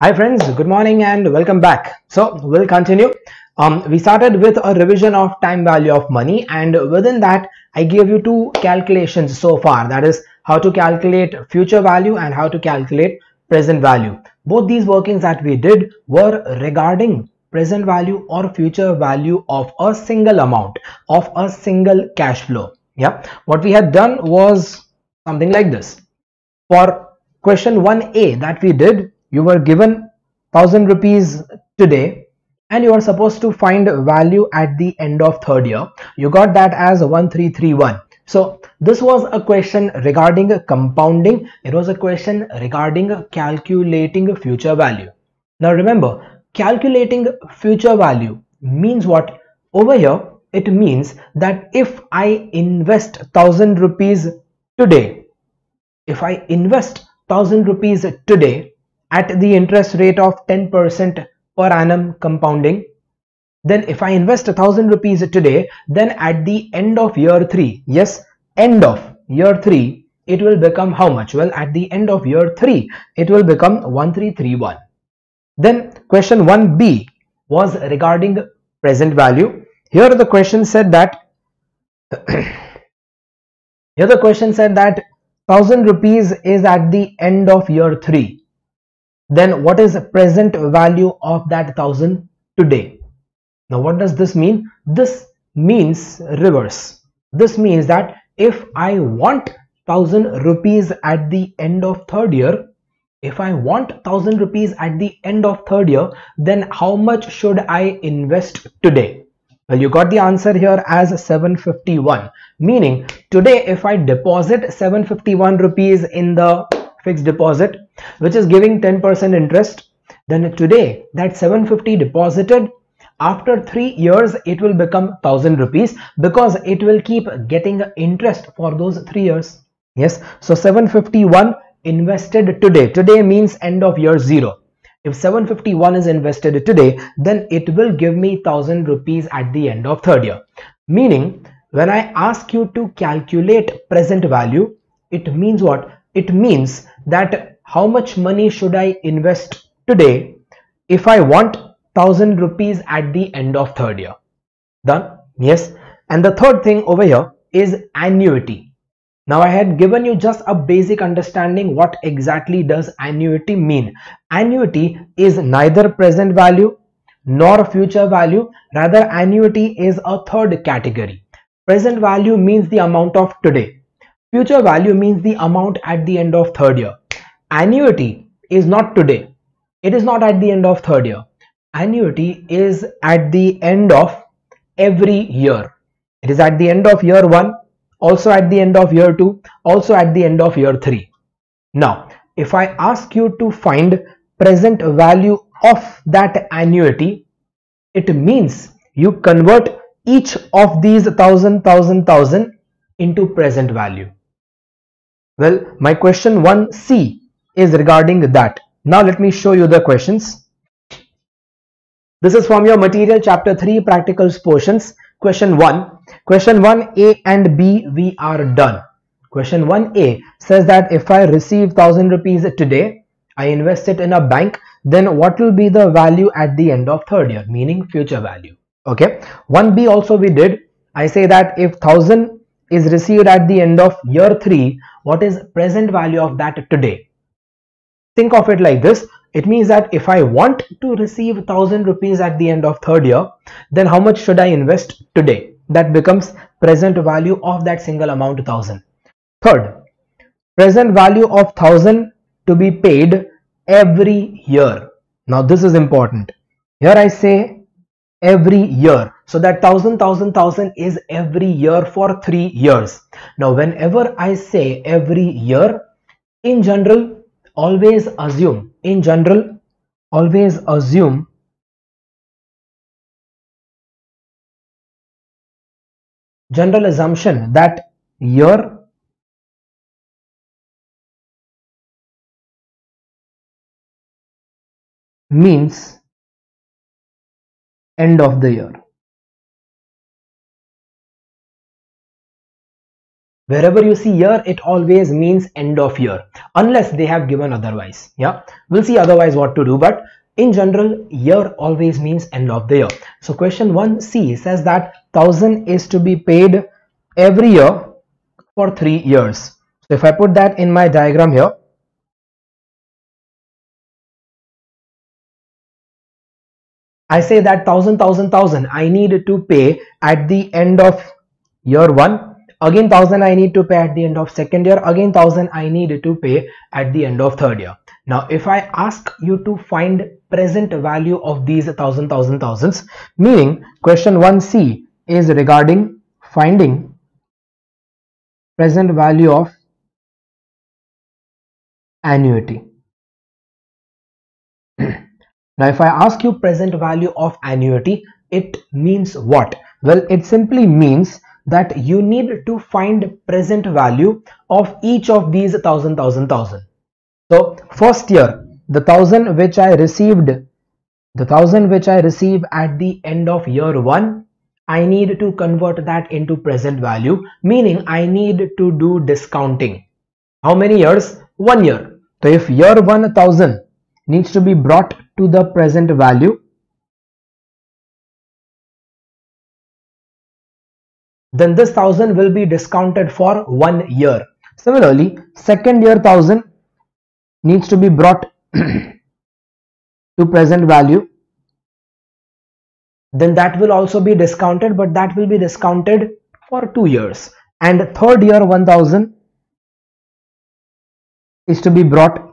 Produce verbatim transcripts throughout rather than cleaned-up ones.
Hi friends, good morning and welcome back. So we'll continue. Um, we started with a revision of time value of money, and within that I gave you two calculations so far, that is how to calculate future value and how to calculate present value. Both these workings that we did were regarding present value or future value of a single amount, of a single cash flow. Yeah, what we had done was something like this. For question one A that we did, you were given thousand rupees today and you are supposed to find value at the end of third year. You got that as one three three one. So this was a question regarding compounding. It was a question regarding calculating future value. Now remember, calculating future value means what? Over here it means that if I invest thousand rupees today, if I invest one thousand rupees today at the interest rate of ten percent per annum compounding, then if I invest one thousand rupees today, then at the end of year three, yes, end of year three, it will become how much? Well, at the end of year three, it will become one three three one. Then question one B was regarding present value. Here the question said that here the question said that one thousand rupees is at the end of year three. Then what is the present value of that one thousand today? Now what does this mean? This means reverse. This means that if I want one thousand rupees at the end of third year, if I want one thousand rupees at the end of third year, then how much should I invest today? Well, you got the answer here as seven fifty-one, meaning today if I deposit seven fifty-one rupees in the fixed deposit, which is giving ten percent interest, then today that seven fifty deposited, after three years it will become one thousand rupees because it will keep getting interest for those three years. Yes, so seven fifty-one invested today. Today means end of year zero. If seven fifty-one is invested today, then it will give me one thousand rupees at the end of third year. Meaning, when I ask you to calculate present value, it means what? It means that how much money should I invest today if I want one thousand rupees at the end of third year. Done? Yes. And the third thing over here is annuity. Now I had given you just a basic understanding what exactly does annuity mean. Annuity is neither present value nor future value. Rather, annuity is a third category. Present value means the amount of today. Future value means the amount at the end of third year. Annuity is not today. It is not at the end of third year. Annuity is at the end of every year. It is at the end of year one, also at the end of year two, also at the end of year three. Now, if I ask you to find present value of that annuity, it means you convert each of these thousand, thousand, thousand into present value. Well, my question one C is regarding that. Now let me show you the questions. This is from your material chapter three practicals portions. Question one. Question one A and B we are done. Question one A says that if I receive one thousand rupees today, I invest it in a bank, then what will be the value at the end of third year, meaning future value. Okay. one B also we did. I say that if one thousand is received at the end of year three, what is present value of that today? Think of it like this. It means that if I want to receive one thousand rupees at the end of third year, then how much should I invest today? That becomes present value of that single amount one thousand. Third, present value of one thousand to be paid every year. Now this is important. Here I say every year. So that one thousand, one thousand, one thousand is every year for three years. Now whenever I say every year, in general, always assume, in general, always assume general assumption that year means end of the year. Wherever you see year, it always means end of year, unless they have given otherwise. Yeah, we'll see otherwise what to do, but in general, year always means end of the year. So question one C says that thousand is to be paid every year for three years. So if I put that in my diagram here, I say that thousand, thousand, thousand I need to pay at the end of year one. Again, thousand I need to pay at the end of second year. Again, thousand I need to pay at the end of third year. Now, if I ask you to find present value of these thousand, thousand, thousands, meaning question one C is regarding finding present value of annuity. Now, if I ask you present value of annuity, it means what? Well, it simply means that you need to find present value of each of these thousand, thousand, thousand. So, first year, the thousand which I received, the thousand which I receive at the end of year one, I need to convert that into present value, meaning I need to do discounting. How many years? One year. So, if year one thousand needs to be brought to the present value, then this thousand will be discounted for one year. Similarly, second year thousand needs to be brought to present value, then that will also be discounted, but that will be discounted for two years. And third year one thousand is to be brought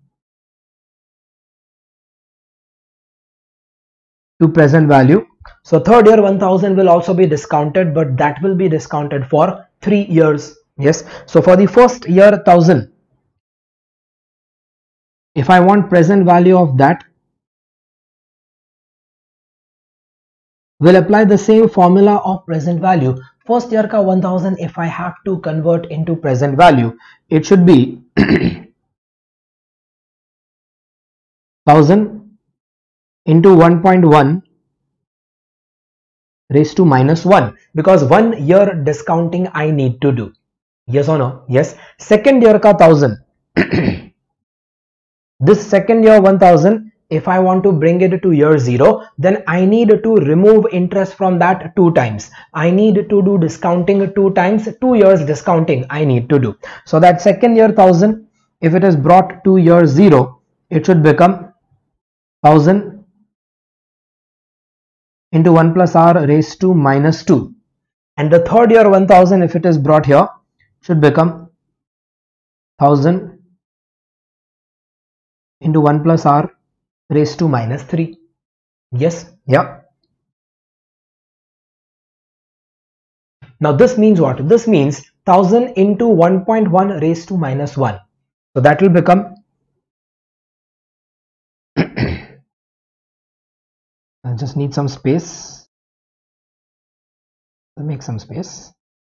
to present value. So third year one thousand will also be discounted, but that will be discounted for three years. Yes. So for the first year one thousand, if I want present value of that, we'll apply the same formula of present value. First year ka one thousand, if I have to convert into present value, it should be one thousand into one point one raised to minus one, because one year discounting I need to do. Yes or no? Yes. Second year ka one thousand. This second year one thousand, if I want to bring it to year zero, then I need to remove interest from that two times. I need to do discounting two times, two years discounting I need to do. So that second year one thousand, if it is brought to year zero, it should become one thousand into one plus r raised to minus two. And the third year one thousand, if it is brought here, should become one thousand into one plus r raised to minus three. Yes. Yeah. Now this means what? This means one thousand into one point one raised to minus one. So that will become I just need some space. I'll make some space.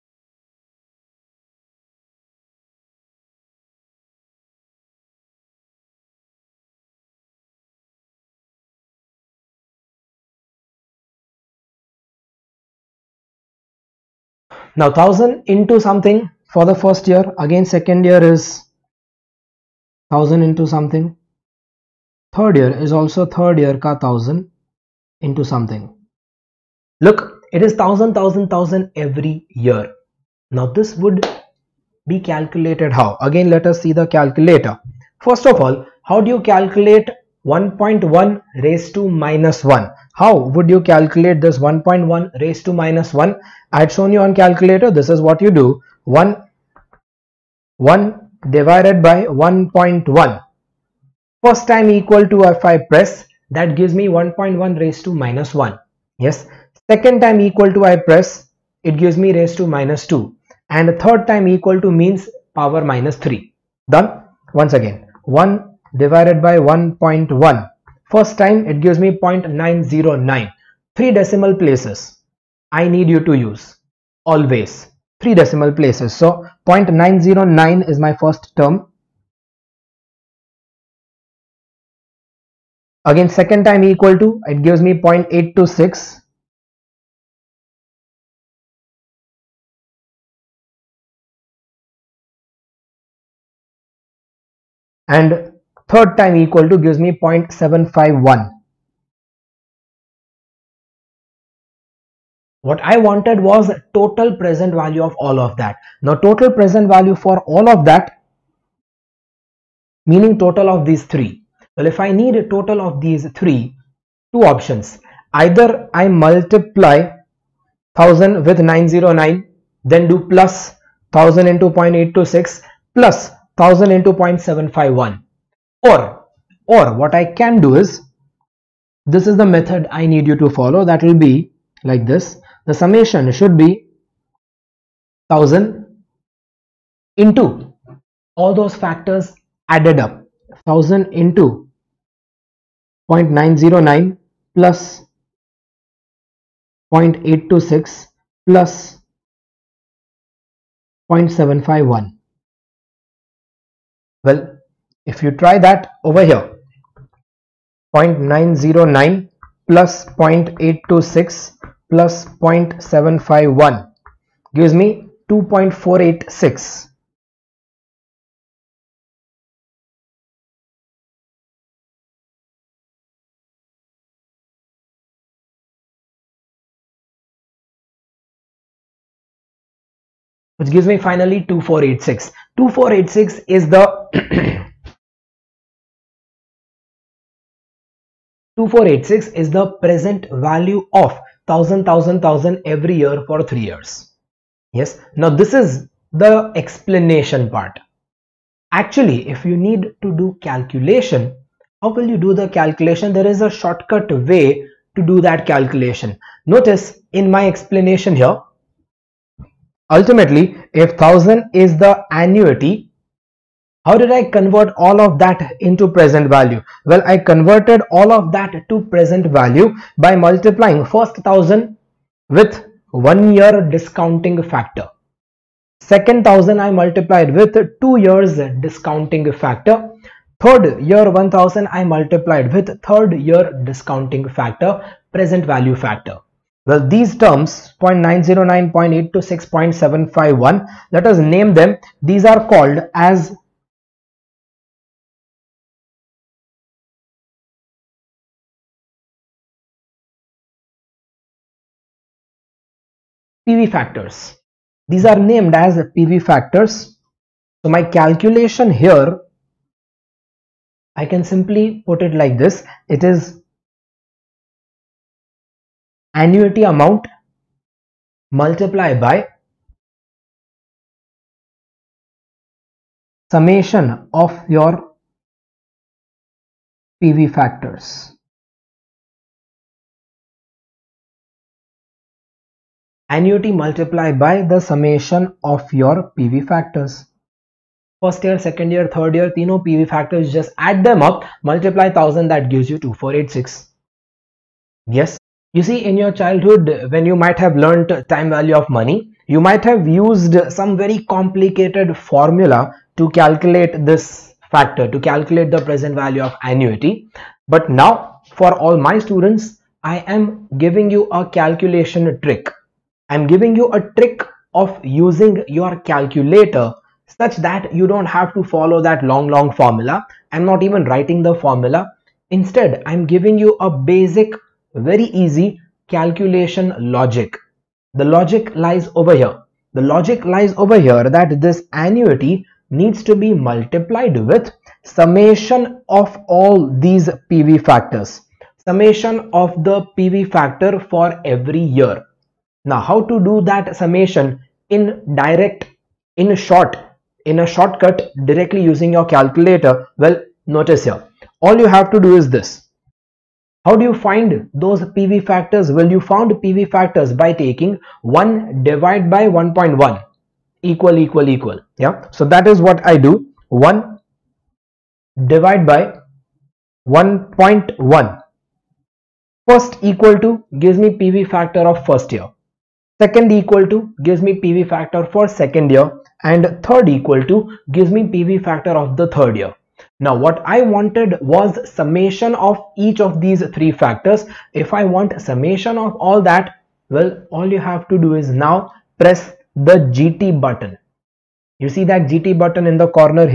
Now one thousand into something for the first year, again second year is one thousand into something, third year is also third year ka one thousand into something. Look, it is one thousand, one thousand, one thousand every year. Now this would be calculated how? Again, let us see the calculator. First of all, how do you calculate one point one raised to minus one? How would you calculate this one point one raised to minus one? I had shown you on calculator. This is what you do. one, one divided by one point one. First time equal to, if I press, that gives me one point one raised to minus one. Yes. Second time equal to, I press, it gives me raised to minus two. And third time equal to means power minus three. Done. Once again, one divided by one point one. First time it gives me zero point nine zero nine. Three decimal places I need you to use. Always. Three decimal places. So zero point nine zero nine is my first term. Again, second time equal to, it gives me zero point eight two six. and third time equal to gives me zero point seven five one. What I wanted was total present value of all of that. Now total present value for all of that, meaning total of these three. Well, if I need a total of these three, two options. Either I multiply one thousand with nine hundred nine, then do plus one thousand into zero point eight two six plus one thousand into zero point seven five one. Or, or what I can do is, this is the method I need you to follow. That will be like this. The summation should be one thousand into all those factors added up. one thousand into zero point nine zero nine plus zero point eight two six plus zero point seven five one. Well, if you try that over here, zero point nine zero nine plus zero point eight two six plus zero point seven five one gives me two point four eight six. Which gives me finally two four eight six. two four eight six is the two four eight six is the present value of thousand thousand thousand every year for three years. Yes, now this is the explanation part. Actually, if you need to do calculation, how will you do the calculation? There is a shortcut way to do that calculation. Notice in my explanation here, ultimately, if one thousand is the annuity, how did I convert all of that into present value? Well, I converted all of that to present value by multiplying first one thousand with one year discounting factor. Second one thousand I multiplied with two years discounting factor. Third year one thousand I multiplied with third year discounting factor, present value factor. Well, these terms zero point nine zero nine, zero point eight two six, zero point seven five one, let us name them. These are called as P V factors. These are named as P V factors. So my calculation here, I can simply put it like this. It is annuity amount multiplied by summation of your P V factors. Annuity multiplied by the summation of your P V factors. First year, second year, third year, तीनों P V factors, just add them up, multiply one thousand, that gives you two four eight six. Yes. You see, in your childhood, when you might have learnt time value of money, you might have used some very complicated formula to calculate this factor, to calculate the present value of annuity. But now, for all my students, I am giving you a calculation trick. I am giving you a trick of using your calculator such that you don't have to follow that long, long formula. I'm not even writing the formula. Instead, I'm giving you a basic, very easy calculation logic. The logic lies over here. The logic lies over here that this annuity needs to be multiplied with summation of all these P V factors. Summation of the P V factor for every year. Now, how to do that summation in direct, in short, in a shortcut directly using your calculator? Well, notice here. All you have to do is this. How do you find those P V factors? Well, you found P V factors by taking one divided by one point one equal equal equal. Yeah. So that is what I do. one divided by one point one. First equal to gives me P V factor of first year. Second equal to gives me P V factor for second year. And third equal to gives me P V factor of the third year. Now what I wanted was summation of each of these three factors. If I want summation of all that, well, all you have to do is now press the G T button. You see that G T button in the corner here?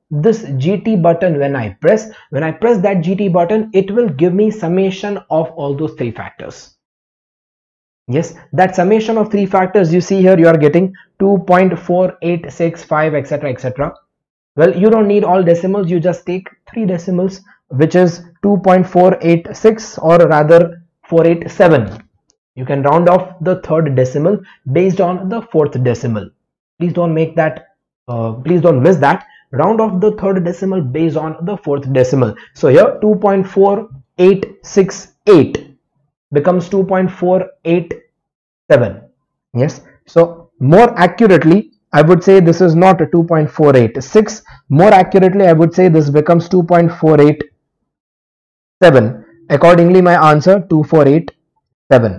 this G T button, when I press, when I press that G T button, it will give me summation of all those three factors. Yes, that summation of three factors you see here, you are getting two point four eight six five, etc, etc. Well, you don't need all decimals, you just take three decimals, which is two point four eight six, or rather four eight seven. You can round off the third decimal based on the fourth decimal. Please don't make that, uh, please don't miss that. Round off the third decimal based on the fourth decimal. So here two point four eight six eight becomes two point four eight seven. Yes, so more accurately I would say this is not two point four eight six. More accurately I would say this becomes two point four eight seven. Accordingly my answer two point four eight seven.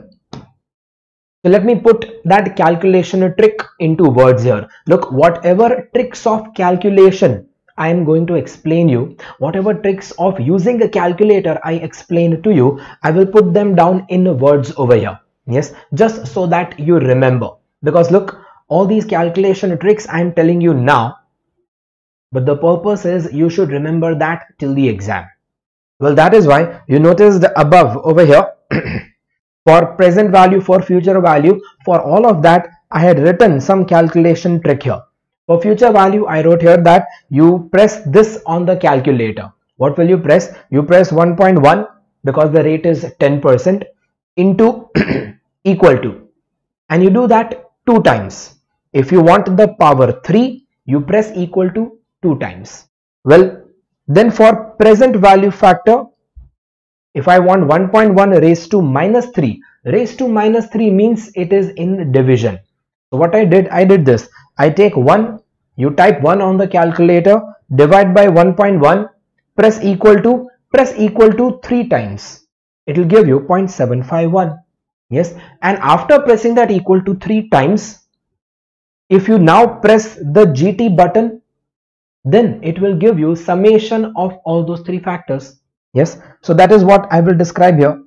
So let me put that calculation trick into words here. Look, whatever tricks of calculation I am going to explain you, whatever tricks of using a calculator I explained to you, I will put them down in words over here. Yes, just so that you remember. Because look, all these calculation tricks I am telling you now, but the purpose is you should remember that till the exam. Well, that is why you notice the above over here. For present value, for future value, for all of that I had written some calculation trick here. For future value I wrote here that you press this on the calculator. What will you press? You press one point one, because the rate is ten percent, into equal to, and you do that two times. If you want the power three, you press equal to two times. Well, then for present value factor, if I want one point one raised to minus three, raised to minus three means it is in division. So what I did, I did this. I take one, you type one on the calculator, divide by one point one, press equal to, press equal to three times. It will give you zero point seven five one. Yes, and after pressing that equal to three times, if you now press the G T button, then it will give you summation of all those three factors. Yes, so that is what I will describe here.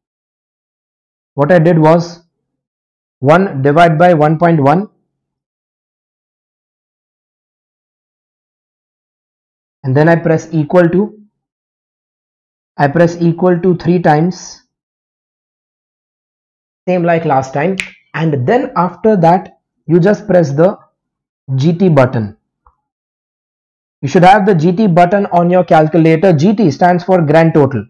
What I did was one divided by one point one, and then I press equal to, I press equal to three times, same like last time, and then after that you just press the G T button. You should have the G T button on your calculator. G T stands for grand total.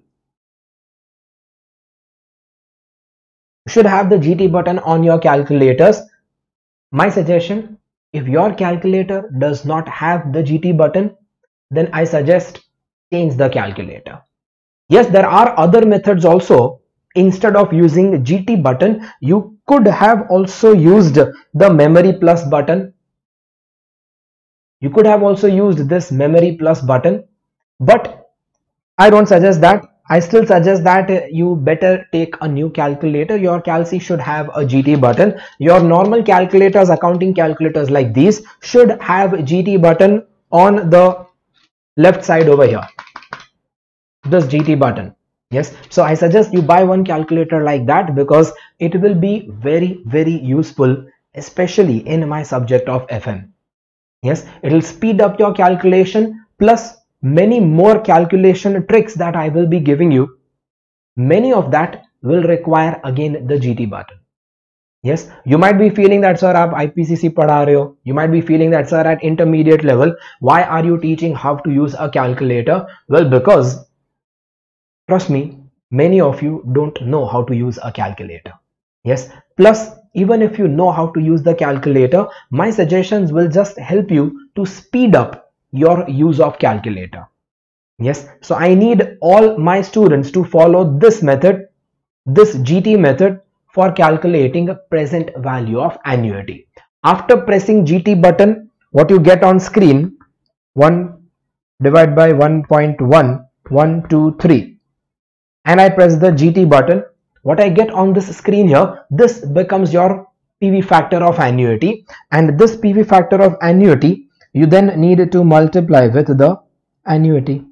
You should have the G T button on your calculators. My suggestion, if your calculator does not have the G T button, then I suggest change the calculator. Yes, there are other methods also. Instead of using G T button, you could have also used the memory plus button. You could have also used this memory plus button, but I don't suggest that. I still suggest that you better take a new calculator. Your Calci should have a G T button. Your normal calculators, accounting calculators like these, should have G T button on the left side over here. This G T button. Yes, so I suggest you buy one calculator like that, because it will be very very useful, especially in my subject of F M. Yes, it will speed up your calculation, plus many more calculation tricks that I will be giving you. Many of that will require again the G T button. Yes, you might be feeling that sir aap I P C C padha rahe ho. You might be feeling that sir at intermediate level, why are you teaching how to use a calculator? Well, because trust me, many of you don't know how to use a calculator. Yes, plus even if you know how to use the calculator, my suggestions will just help you to speed up your use of calculator. Yes, so I need all my students to follow this method, this G T method, for calculating a present value of annuity. After pressing G T button, what you get on screen, one divided by one point one, one, two, three, and I press the G T button. What I get on this screen here, this becomes your P V factor of annuity, and this P V factor of annuity you then need to multiply with the annuity.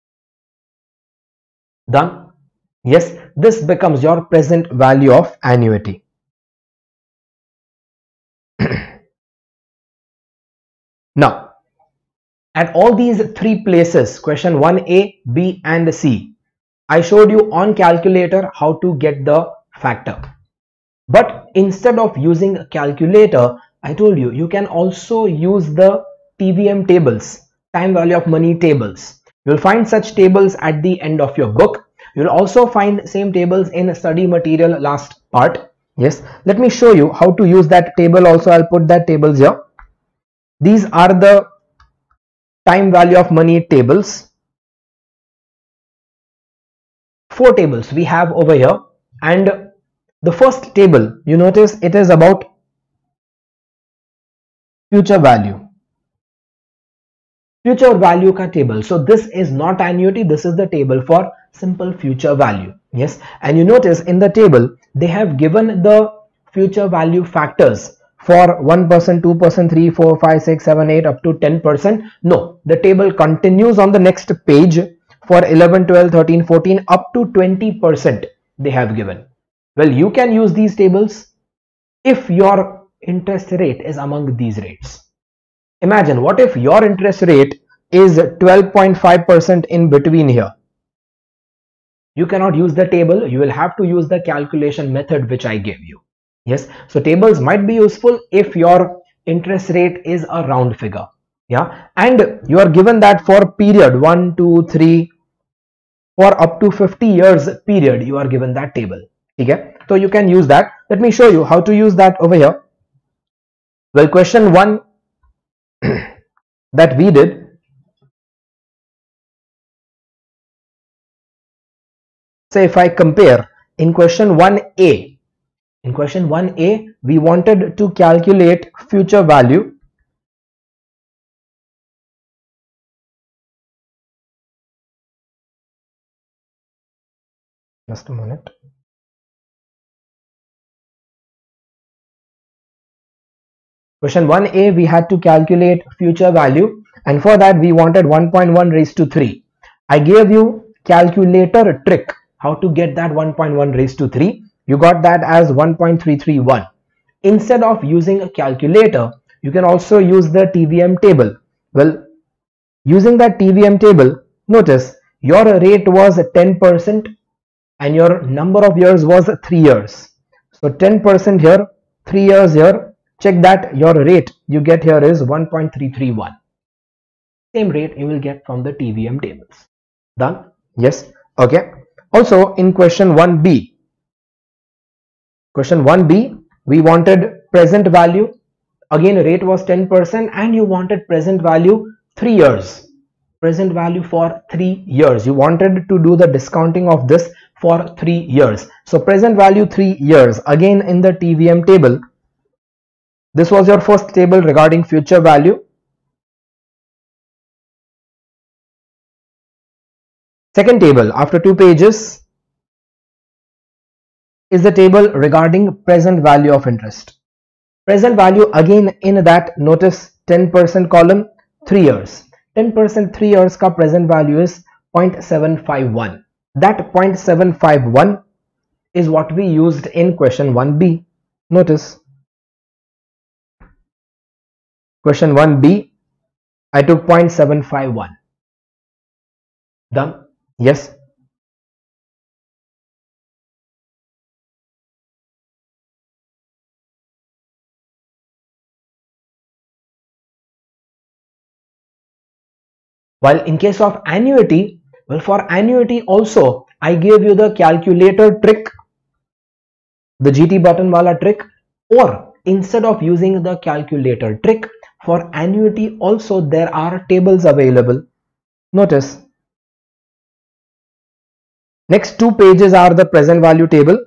Done? Yes, this becomes your present value of annuity. Now, At all these three places, question one A, B and C, I showed you on calculator how to get the factor. But instead of using a calculator, I told you, you can also use the T V M tables, time value of money tables. You'll find such tables at the end of your book. You'll also find same tables in study material last part. Yes, let me show you how to use that table also. I'll put that tables here. These are the time value of money tables. Four tables we have over here, and the first table, you notice it is about future value. Future value ka table. So this is not annuity, this is the table for simple future value. Yes, and you notice in the table they have given the future value factors for one percent, two percent, three, four, five, six, seven, eight up to ten percent. No, the table continues on the next page for eleven, twelve, thirteen, fourteen up to twenty percent they have given. Well, you can use these tables if your interest rate is among these rates. Imagine, what if your interest rate is twelve point five percent in between here? You cannot use the table, you will have to use the calculation method which I gave you. Yes, so tables might be useful if your interest rate is a round figure. Yeah, and you are given that for period one, two, three, for up to fifty years period, you are given that table. Okay, so you can use that. Let me show you how to use that over here. Well, question one that we did, say if I compare in question one A, in question one A we wanted to calculate future value. Just a minute. Question one A, we had to calculate future value, and for that we wanted one point one raised to three. I gave you calculator trick how to get that one point one raised to three. You got that as one point three three one. Instead of using a calculator, you can also use the T V M table. Well, using that T V M table, notice your rate was ten percent and your number of years was three years. So ten percent here, three years here. Check that your rate you get here is one point three three one. Same rate you will get from the T V M tables. Done? Yes. Okay. Also in question one B, question one B, we wanted present value. Again, rate was ten percent and you wanted present value three years. Present value for three years. You wanted to do the discounting of this for three years. So present value three years. Again in the T V M table. This was your first table regarding future value. Second table after two pages is the table regarding present value of interest. Present value, again in that, notice ten percent column, three years. ten percent three years ka present value is zero point seven five one. That zero point seven five one is what we used in question one B. Notice question one B, I took zero point seven five one. Done? Yes. While in case of annuity, well, for annuity also I gave you the calculator trick, the G T button wala trick, or instead of using the calculator trick, for annuity also there are tables available. Notice next two pages are the present value table.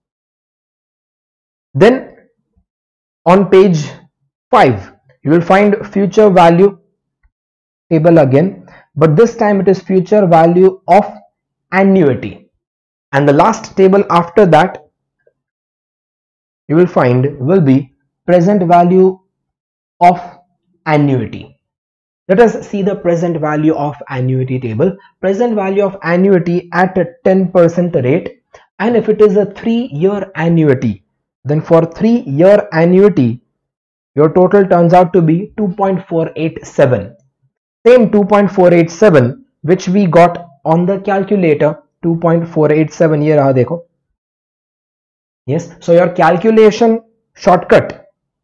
Then on page five you will find future value table again, but this time it is future value of annuity, and the last table after that you will find will be present value of annuity. Let us see the present value of annuity table. Present value of annuity at a ten percent rate, and if it is a three year annuity, then for three year annuity your total turns out to be two point four eight seven. Same two point four eight seven which we got on the calculator, two point four eight seven, ये रहा देखो. Yes, so your calculation shortcut,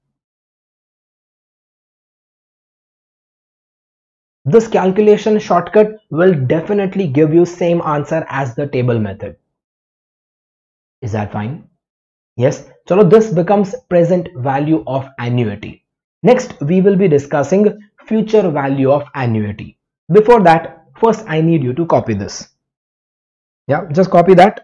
this calculation shortcut will definitely give you same answer as the table method. Is that fine? Yes. So this becomes present value of annuity. Next, we will be discussing future value of annuity. Before that, first I need you to copy this. Yeah, just copy that.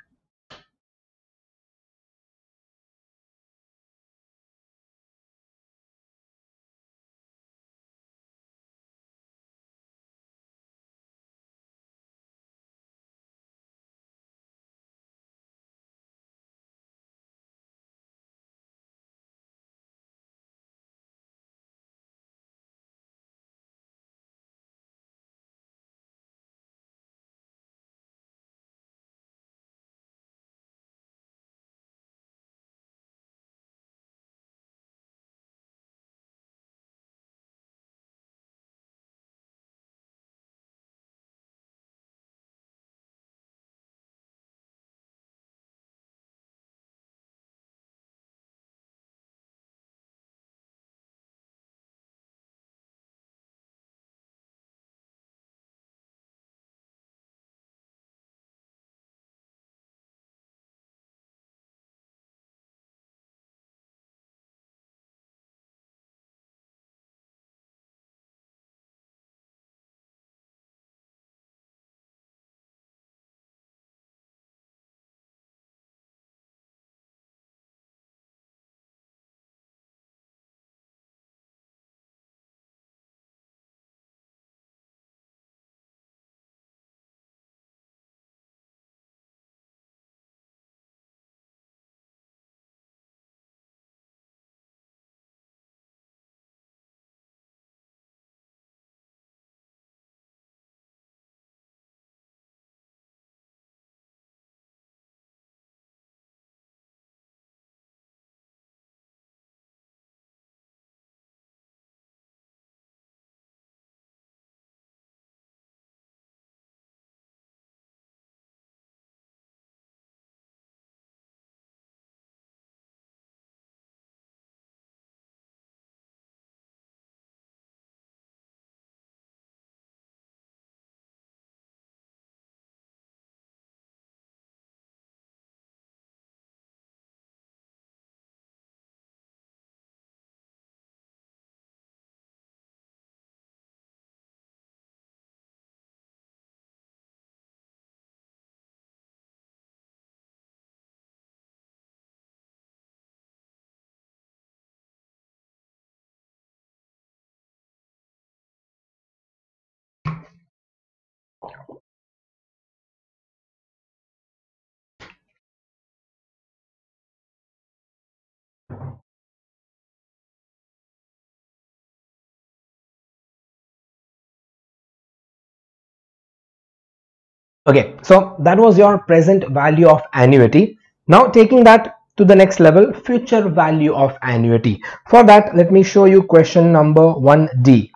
Okay, so that was your present value of annuity. Now taking that to the next level, future value of annuity. For that, let me show you question number one D.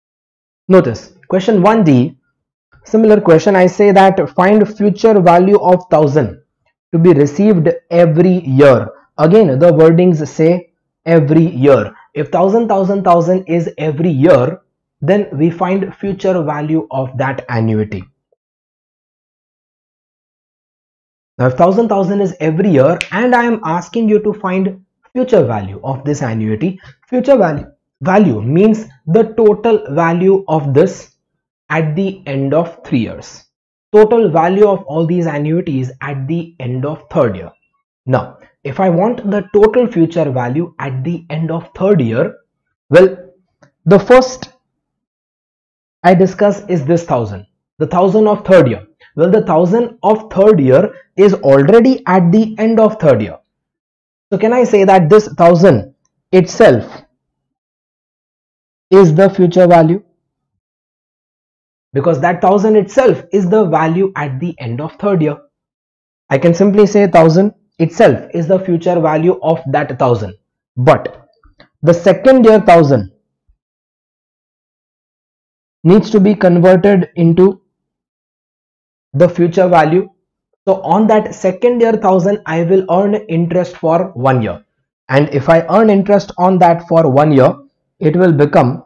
Notice question one D, similar question. I say that find future value of one thousand to be received every year. Again, the wordings say every year. If thousand, thousand, thousand is every year, then we find future value of that annuity. Now, if thousand, thousand is every year, and I am asking you to find future value of this annuity, future value value means the total value of this at the end of three years. Total value of all these annuities at the end of third year. Now, if I want the total future value at the end of third year, well, the first I discuss is this thousand, the thousand of third year. Well, the thousand of third year is already at the end of third year. So can I say that this thousand itself is the future value? Because that thousand itself is the value at the end of third year. I can simply say thousand itself is the future value of that thousand. But the second year thousand needs to be converted into the future value. So on that second year thousand, I will earn interest for one year. And if I earn interest on that for one year, it will become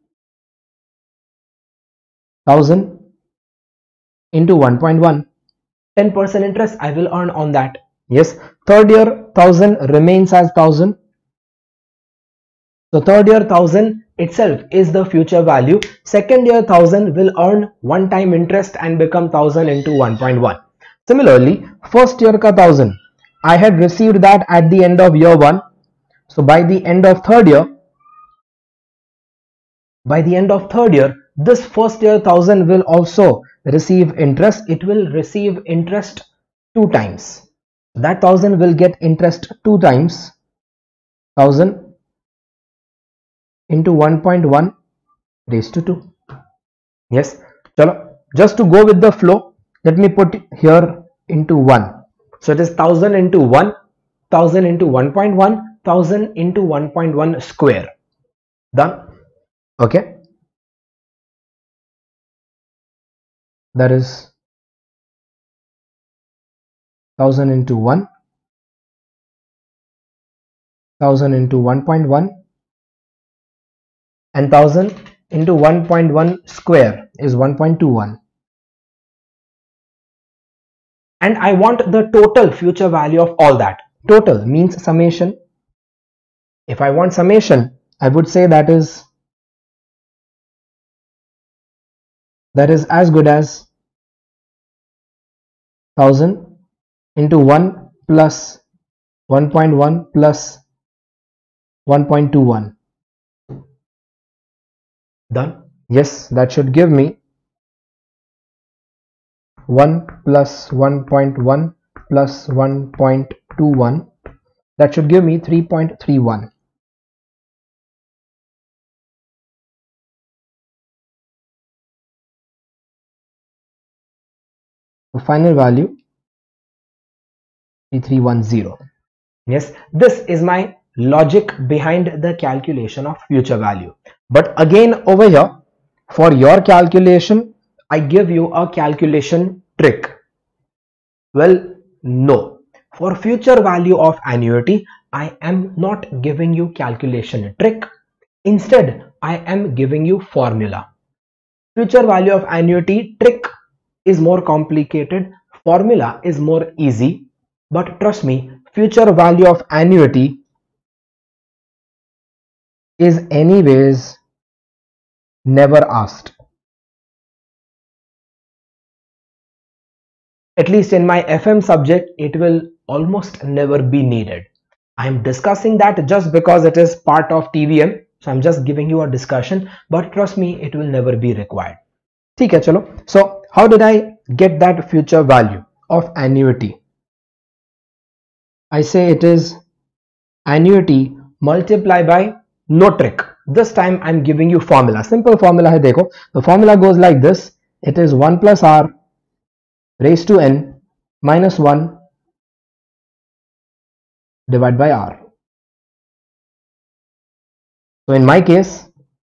one thousand into one point one. ten percent interest I will earn on that. Yes, third year one thousand remains as one thousand. So third year one thousand itself is the future value. Second year one thousand will earn one time interest and become one thousand into one point one. Similarly, first year ka one thousand, I had received that at the end of year one. So by the end of third year, by the end of third year, this first year one thousand will also receive interest. It will receive interest two times. That one thousand will get interest two times. one thousand into one point one raised to two. Yes, chalo, just to go with the flow, let me put here into one. So it is one thousand into one, one thousand into one point one, one thousand into one point one square. Done. Okay. That is one thousand into one, one thousand into one point one, and one thousand into one point one square is one point two one. And I want the total future value of all that. Total means summation. If I want summation, I would say that is that is as good as one thousand into one plus one point one plus one point two one. Done. Yes, that should give me one plus one point one plus one point two one. That should give me three point three one. The final value three three one zero. Yes, this is my logic behind the calculation of future value. But again, over here, for your calculation, I give you a calculation trick. Well, no. For future value of annuity, I am not giving you calculation trick. Instead, I am giving you formula. Future value of annuity trick is more complicated. Formula is more easy. But trust me, future value of annuity is anyways never asked. At least in my F M subject, it will almost never be needed. I am discussing that just because it is part of T V M. So I'm just giving you a discussion, but trust me, it will never be required. ठीक है, चलो. So how did I get that future value of annuity? I say it is annuity multiplied by no trick. This time I'm giving you formula. Simple formula hai, dekho. The formula goes like this. It is one plus r raised to n minus one divided by r. So in my case,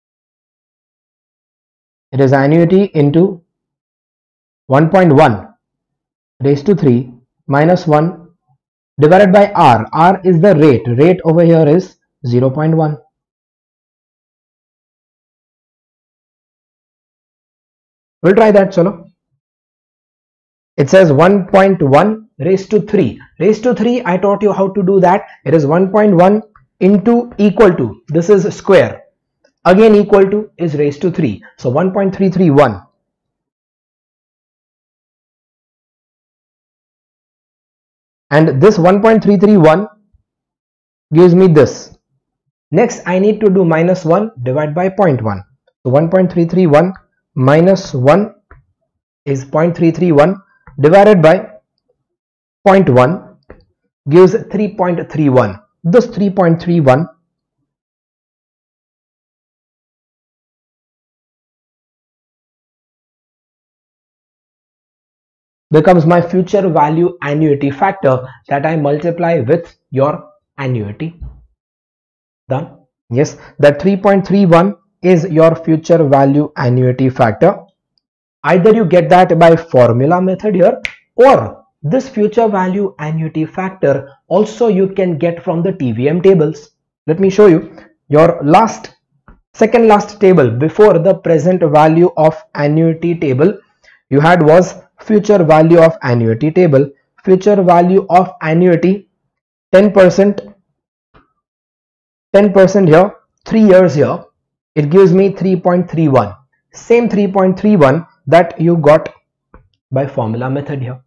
it is annuity into one point one raised to three minus one divided by r. R is the rate. Rate over here is zero point one. We'll try that, chalo. It says one point one raised to three. Raised to three, I taught you how to do that. It is one point one into equal to. This is square. Again equal to is raised to three. So one point three three one. And this one point three three one gives me this. Next, I need to do minus one divided by zero point one. So one point three three one minus one is zero point three three one divided by zero point one gives three point three one. This three point three one becomes my future value annuity factor that I multiply with your annuity. Done? Yes, that three point three one is your future value annuity factor. Either you get that by formula method here, or this future value annuity factor also you can get from the T V M tables. Let me show you. Your last second last table before the present value of annuity table you had was future value of annuity table. Future value of annuity ten percent, ten percent here, three years here, it gives me three point three one. Same three point three one that you got by formula method here.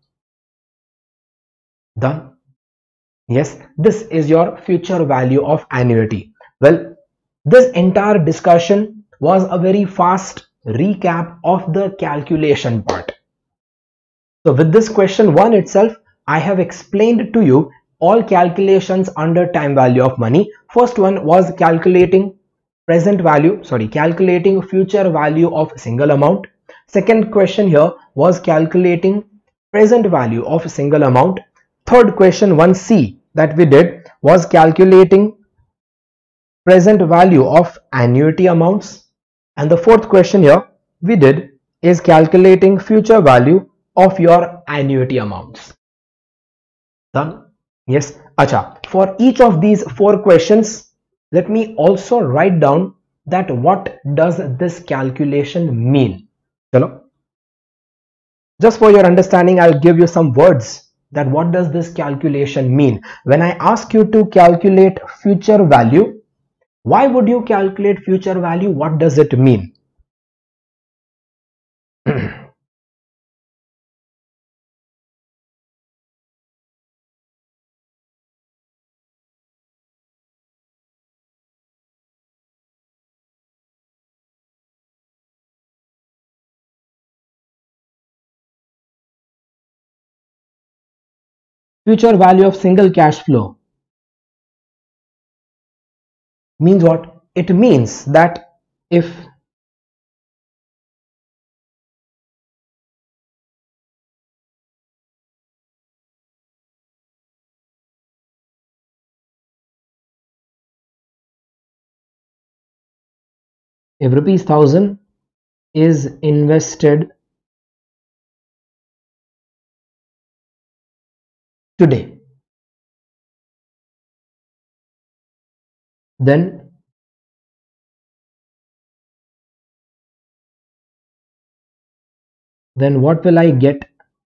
Done. Yes, this is your future value of annuity. Well, this entire discussion was a very fast recap of the calculation part. So with this question one itself, I have explained to you all calculations under time value of money. First one was calculating present value, sorry, calculating future value of single amount. Second question here was calculating present value of single amount. Third question one C that we did was calculating present value of annuity amounts. And the fourth question here we did is calculating future value of your annuity amounts. Done? Yes. Acha. For each of these four questions, let me also write down that what does this calculation mean. Chalo. Just for your understanding, I'll give you some words that what does this calculation mean. When I ask you to calculate future value, why would you calculate future value? What does it mean? Future value of single cash flow means what? It means that if if rupees thousand is invested today, then then what will I get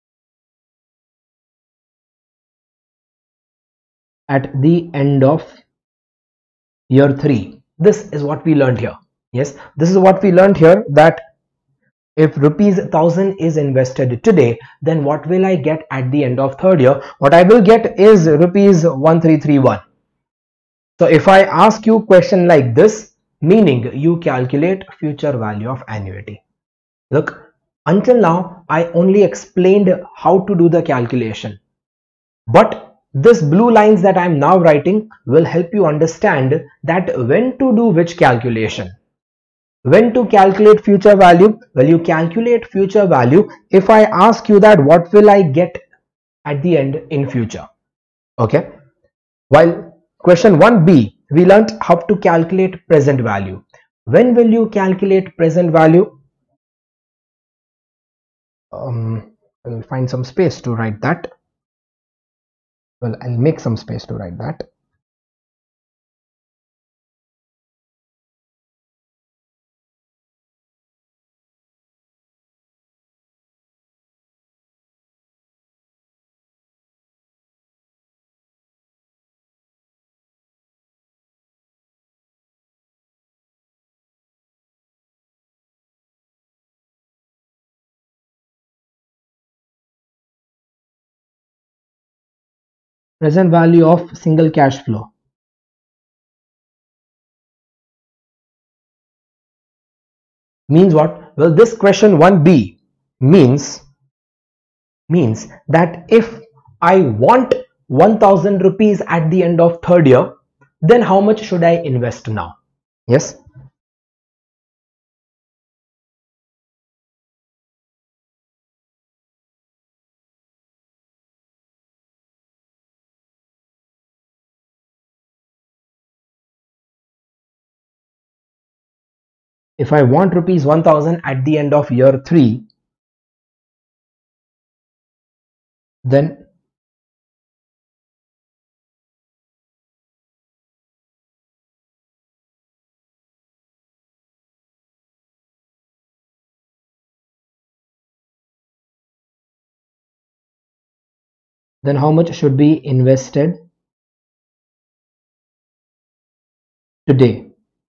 at the end of year three? This is what we learned here. Yes, this is what we learned here, that if rupees thousand is invested today, then what will I get at the end of third year? What I will get is rupees one three three one. So if I ask you question like this, meaning you calculate future value of annuity. Look, until now I only explained how to do the calculation, but this blue lines that I am now writing will help you understand that when to do which calculation. When to calculate future value? Well, you calculate future value if I ask you that what will I get at the end in future. Okay. While question one B, we learnt how to calculate present value. When will you calculate present value? Um, I'll find some space to write that. Well, I'll make some space to write that. Present value of single cash flow. Means what? Well, this question one B means means that if I want one thousand rupees at the end of third year, then how much should I invest now? Yes. If I want rupees one thousand at the end of year three, then then how much should be invested today?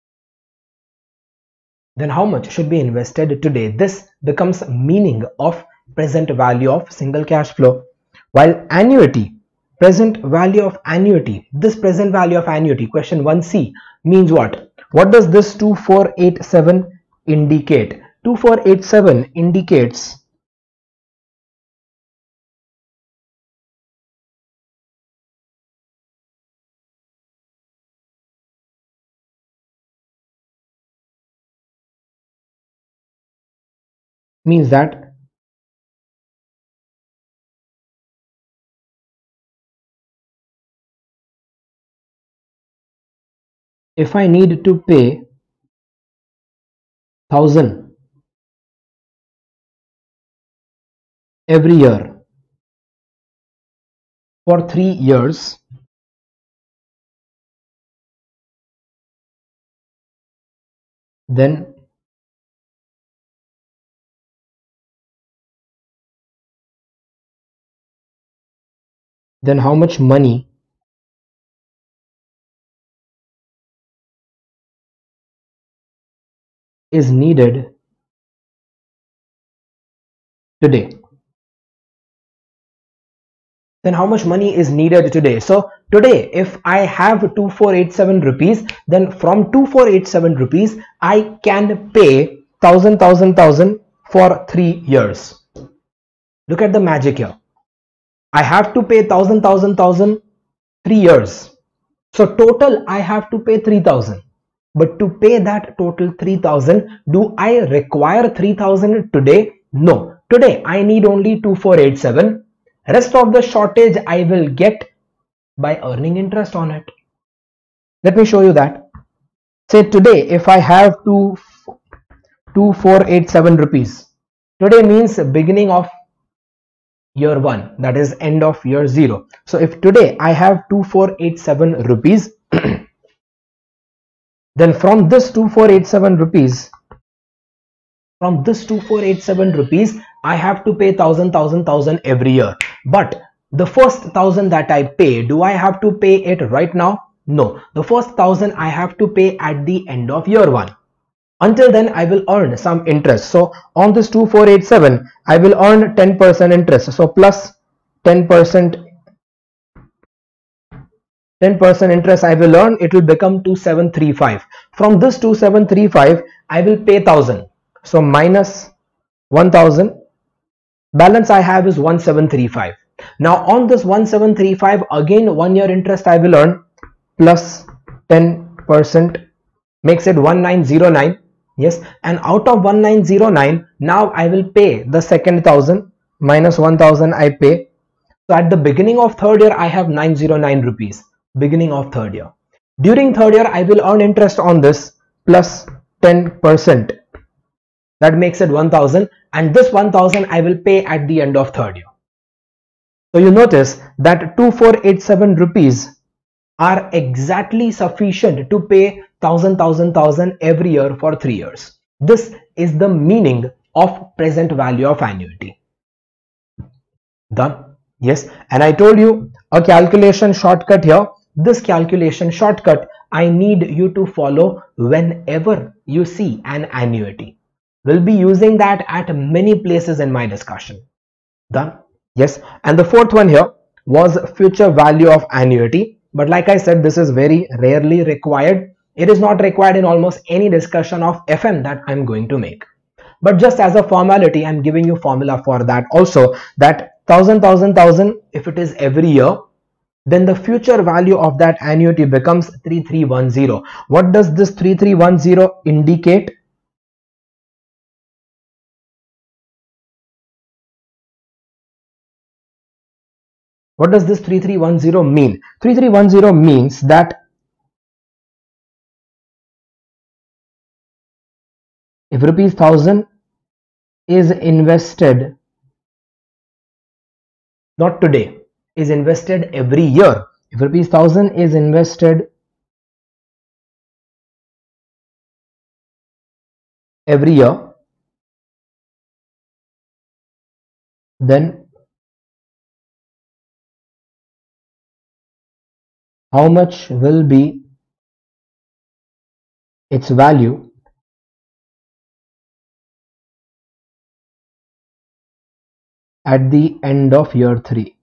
Then how much should be invested today? This becomes meaning of present value of single cash flow. While annuity, present value of annuity, this present value of annuity, question one C, means what? What does this two four eight seven indicate? two four eight seven indicates means that if I need to pay thousand every year for three years, then then how much money is needed today? Then how much money is needed today? So today, if I have two four eight seven rupees, then from two four eight seven rupees, I can pay thousand, thousand, thousand for three years. Look at the magic here. I have to pay thousand, thousand, thousand three years. So total, I have to pay three thousand. But to pay that total three thousand, do I require three thousand today? No. Today, I need only two four eight seven. Rest of the shortage I will get by earning interest on it. Let me show you that. Say today, if I have two four eight seven rupees, today means beginning of year one, that is end of year zero. So if today I have two four eight seven rupees, then from this two four eight seven rupees, from this two four eight seven rupees, I have to pay thousand, thousand, thousand every year. But the first thousand that I pay, do I have to pay it right now? No. The first thousand I have to pay at the end of year one. Until then, I will earn some interest. So on this two four eight seven, I will earn ten percent interest. So plus ten percent ten percent interest I will earn, it will become two seven three five. From this two seven three five, I will pay one thousand. So minus one thousand. Balance I have is one seven three five. Now on this one seven three five, again one year interest I will earn plus ten percent, makes it one nine zero nine. Yes, and out of one nine zero nine, now I will pay the second thousand minus one thousand I pay. So at the beginning of third year, I have nine hundred nine rupees. Beginning of third year. During third year, I will earn interest on this plus ten percent. That makes it one thousand, and this one thousand I will pay at the end of third year. So you notice that two four eight seven rupees are exactly sufficient to pay thousand, thousand, thousand every year for three years. This is the meaning of present value of annuity. Done? Yes, and I told you a calculation shortcut here. This calculation shortcut I need you to follow whenever you see an annuity. We'll be using that at many places in my discussion. Done? Yes, and the fourth one here was future value of annuity. But like I said, this is very rarely required. It is not required in almost any discussion of F M that I'm going to make. But just as a formality, I'm giving you formula for that also, that thousand, thousand, thousand, if it is every year, then the future value of that annuity becomes three three one zero. What does this three three one zero indicate? What does this three three one zero mean? three three one zero means that if rupees one thousand is invested, not today, is invested every year, if rupees one thousand is invested every year, then how much will be its value at the end of year three?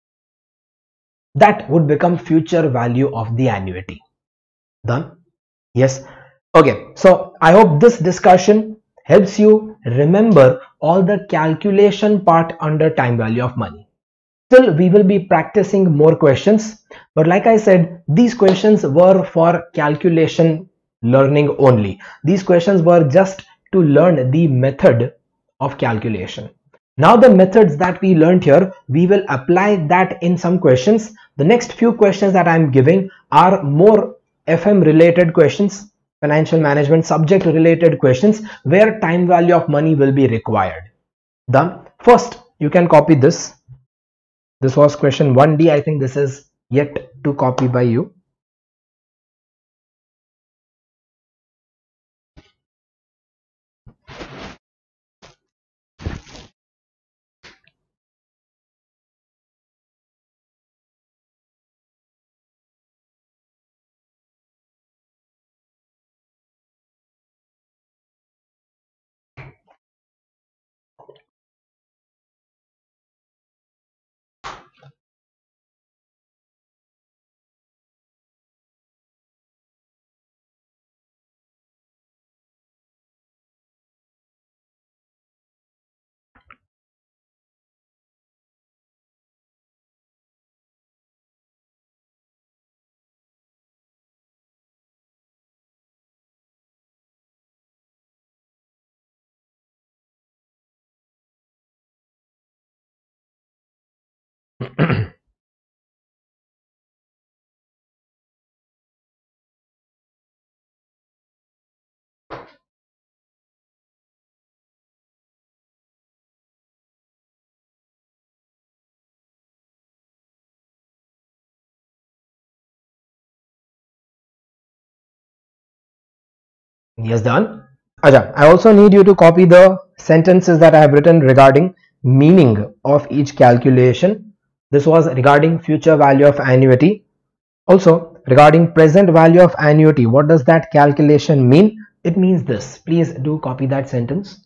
That would become future value of the annuity. Done? Yes. Okay, so I hope this discussion helps you remember all the calculation part under time value of money. Still, we will be practicing more questions, but like I said, these questions were for calculation learning only. These questions were just to learn the method of calculation. Now the methods that we learned here, we will apply that in some questions. The next few questions that I am giving are more F M related questions, financial management subject related questions, where time value of money will be required. Done. First, you can copy this. This was question one D. I think this is yet to copy by you. Yes, done. Aja, I also need you to copy the sentences that I have written regarding meaning of each calculation. This was regarding future value of annuity. Also, regarding present value of annuity, what does that calculation mean? It means this. Please do copy that sentence.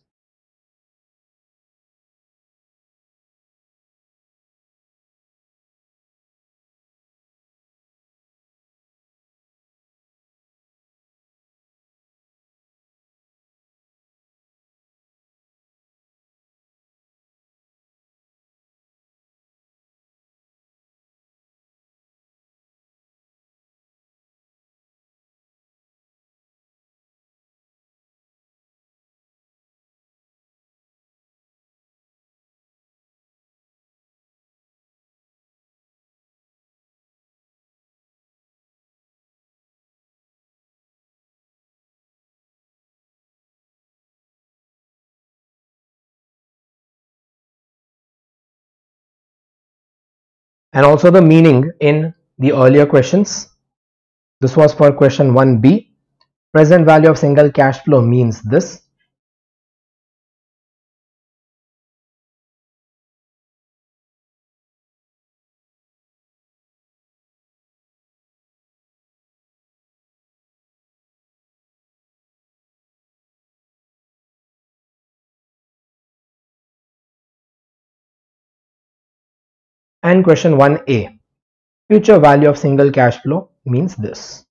And also the meaning in the earlier questions. This was for question one B. Present value of single cash flow means this. And question one A. Future value of single cash flow means this.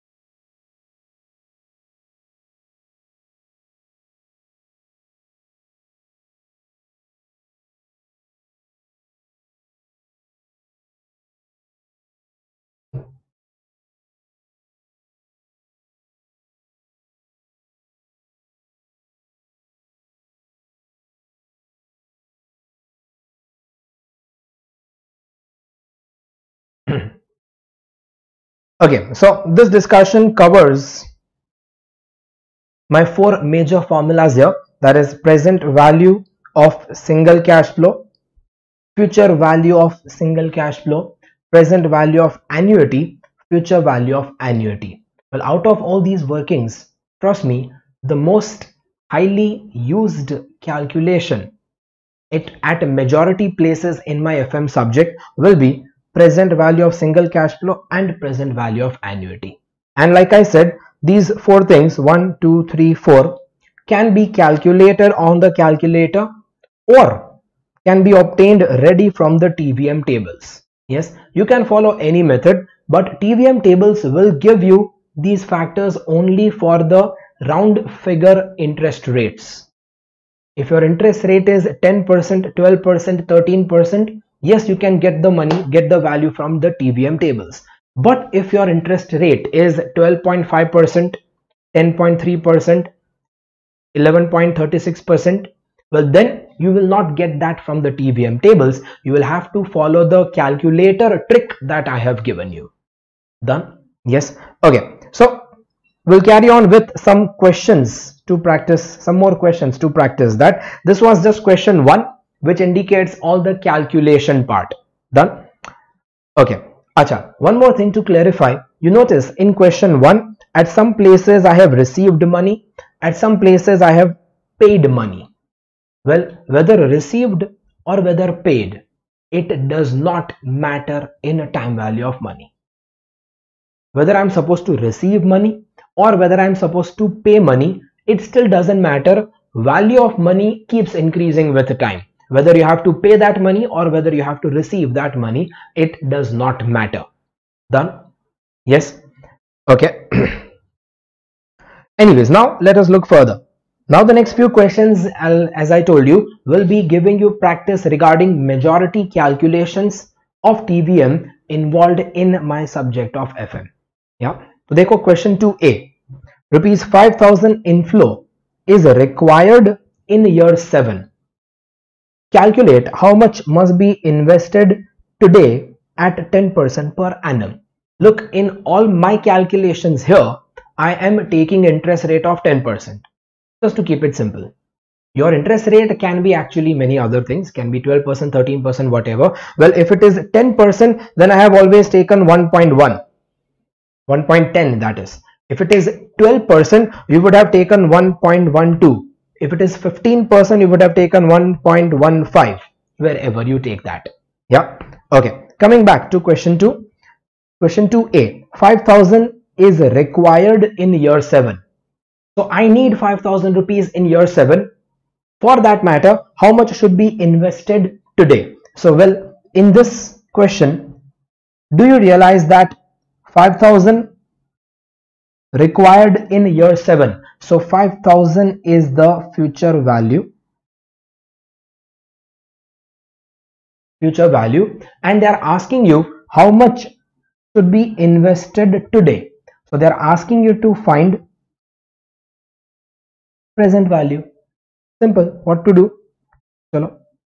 Okay, so this discussion covers my four major formulas here, that is present value of single cash flow, future value of single cash flow, present value of annuity, future value of annuity. Well, out of all these workings, trust me, the most highly used calculation it at majority places in my F M subject will be present value of single cash flow and present value of annuity. And like I said, these four things, one, two, three, four, can be calculated on the calculator or can be obtained ready from the T V M tables. Yes, you can follow any method, but T V M tables will give you these factors only for the round figure interest rates. If your interest rate is ten percent, twelve percent, thirteen percent, yes, you can get the money, get the value from the T V M tables. But if your interest rate is twelve point five percent, ten point three percent, eleven point three six percent, well, then you will not get that from the T V M tables. You will have to follow the calculator trick that I have given you. Done? Yes. Okay. So we'll carry on with some questions to practice, some more questions to practice that. This was just question one, which indicates all the calculation part. Done? Okay. Acha, one more thing to clarify. You notice in question one, at some places I have received money, at some places I have paid money. Well, whether received or whether paid, it does not matter in a time value of money. Whether I'm supposed to receive money or whether I'm supposed to pay money, it still doesn't matter. Value of money keeps increasing with time. Whether you have to pay that money or whether you have to receive that money, it does not matter. Done? Yes? Okay. Anyways, now let us look further. Now the next few questions, as I told you, will be giving you practice regarding majority calculations of T V M involved in my subject of F M. Yeah. So देखो question two A. Rupees five thousand inflow is required in year seven. Calculate how much must be invested today at ten percent per annum. Look, in all my calculations here, I am taking interest rate of ten percent. Just to keep it simple. Your interest rate can be actually many other things, can be twelve percent, thirteen percent, whatever. Well, if it is ten percent, then I have always taken one point one, one point one zero, that is. If it is twelve percent, you would have taken one point one two. If it is fifteen percent, you would have taken one point one five, wherever you take that. Yeah. Okay. Coming back to question two. Question two A. five thousand is required in year seven. So I need five thousand rupees in year seven. For that matter, how much should be invested today? So, well, in this question, do you realize that five thousand required in year seven? So five thousand is the future value. Future value. And they are asking you how much should be invested today. So they are asking you to find present value. Simple. What to do? Chalo.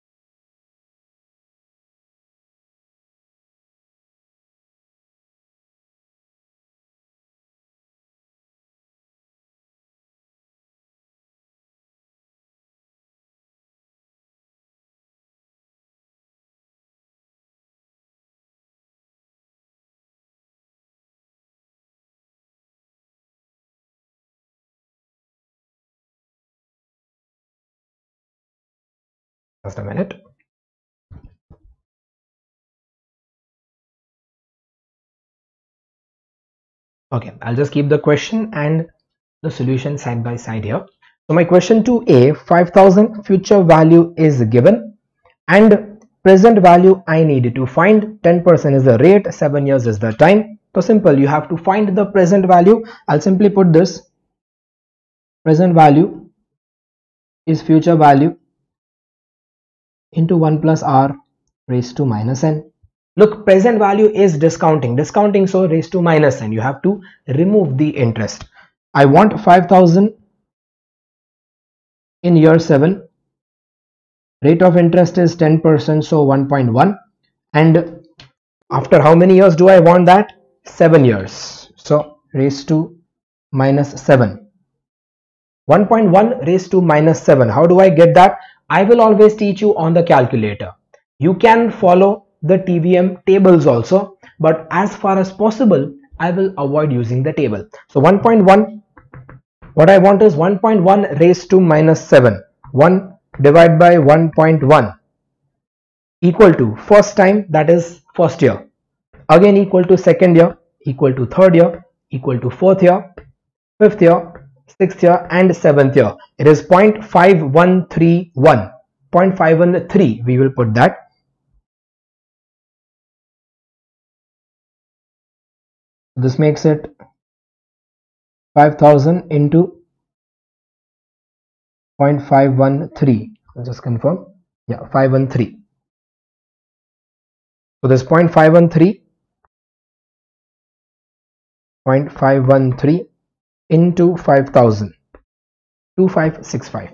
Just a minute. Okay, I'll just keep the question and the solution side by side here. So my question two A, five thousand future value is given and present value I need to find. ten percent is the rate, seven years is the time. So simple, you have to find the present value. I'll simply put this. Present value is future value into one plus r raised to minus n. Look, present value is discounting. Discounting, so raised to minus n. You have to remove the interest. I want five thousand in year seven. Rate of interest is ten percent, so one point one. And after how many years do I want that? seven years. So raised to minus seven. one point one raised to minus seven. How do I get that? I will always teach you on the calculator. You can follow the T V M tables also, but as far as possible, I will avoid using the table. So one point one, what I want is one point one raised to minus seven. one divided by one point one equal to first time, that is first year. Again equal to second year, equal to third year, equal to fourth year, fifth year, sixth year and seventh year. It is zero point five one three one. zero point five one three, we will put that. This makes it five thousand into zero point five one three. I'll just confirm. Yeah, five one three. So this zero point five one three, zero point five one three into five thousand, two five six five.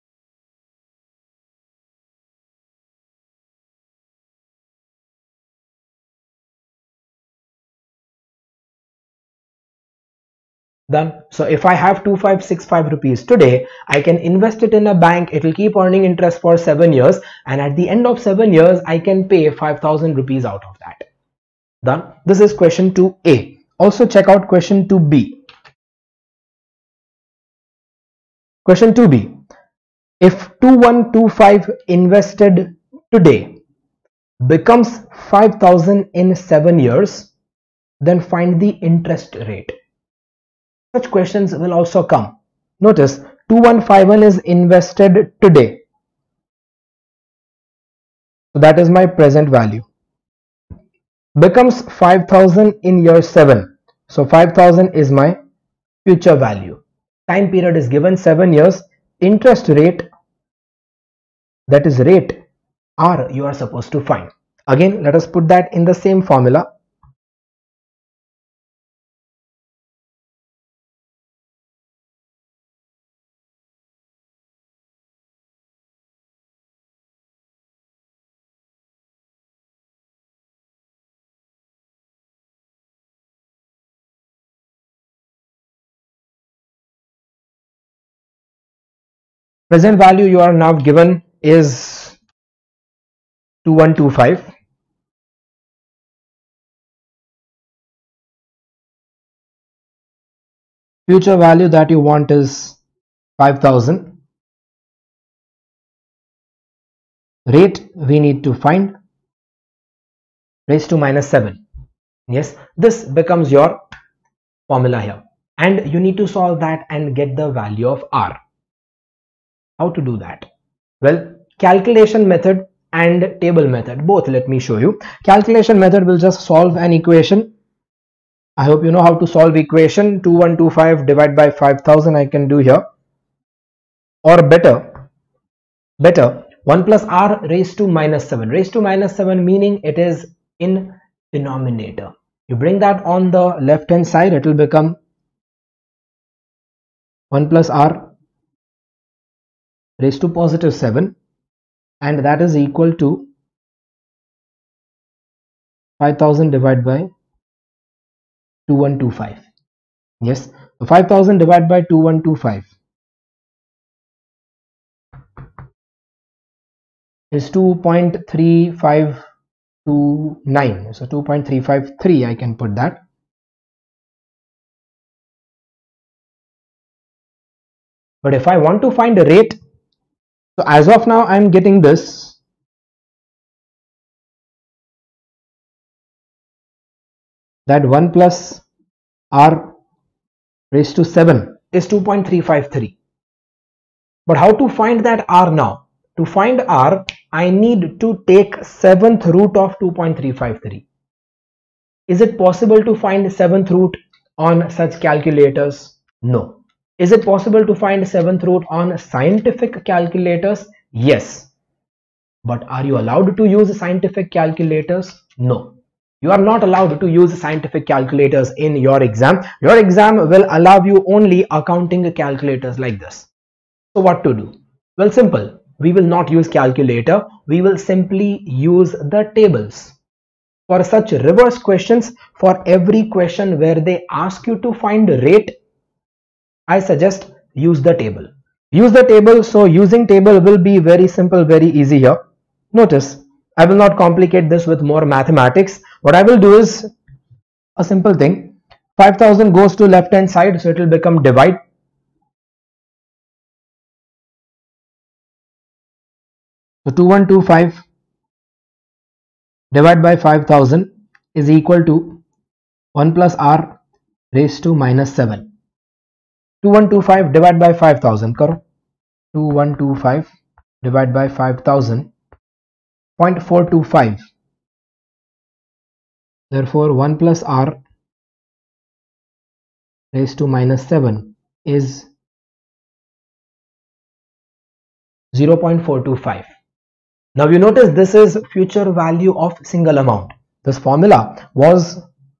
Done. So if I have two five six five rupees today, I can invest it in a bank. It will keep earning interest for seven years, and at the end of seven years I can pay five thousand rupees out of that. Done. This is question two A. Also check out question two B. Question two B. If two one two five invested today becomes five thousand in seven years, then find the interest rate. Such questions will also come. Notice two one five one is invested today. So that is my present value. Becomes five thousand in year seven. So five thousand is my future value. Time period is given seven years. Interest rate, that is rate R, you are supposed to find. Again, let us put that in the same formula. Present value you are now given is two one two five. Future value that you want is five thousand. Rate we need to find raised to minus seven. Yes, this becomes your formula here, and you need to solve that and get the value of R. How to do that? Well, calculation method and table method, both let me show you. Calculation method will just solve an equation. I hope you know how to solve equation. Two one two five divided by five thousand I can do here, or better better one plus R raised to minus seven. Raised to minus seven meaning it is in denominator. You bring that on the left hand side, it will become one plus R raised to positive seven, and that is equal to five thousand divided by two one two five. Yes, so five thousand divided by two one two five is two point three five two nine. So two point three five three, I can put that. But if I want to find a rate, so as of now I am getting this. That one plus R raised to seven is two point three five three. But how to find that R now? To find R, I need to take seventh root of two point three five three. Is it possible to find seventh root on such calculators? No. Is it possible to find seventh root on scientific calculators? Yes. But are you allowed to use scientific calculators? No. You are not allowed to use scientific calculators in your exam. Your exam will allow you only accounting calculators like this. So what to do? Well, simple. We will not use calculator. We will simply use the tables. For such reverse questions, for every question where they ask you to find rate, I suggest use the table. Use the table. So using table will be very simple, very easy here. Notice, I will not complicate this with more mathematics. What I will do is a simple thing. five thousand goes to left hand side, so it will become divide. So two thousand one hundred twenty-five divided by five thousand is equal to one plus r raised to minus seven. two thousand one hundred twenty-five divided by five thousand karo. two thousand one hundred twenty-five divided by five thousand, zero point four two five. Therefore one plus r raised to minus seven is zero point four two five. Now you notice this is future value of single amount. This formula was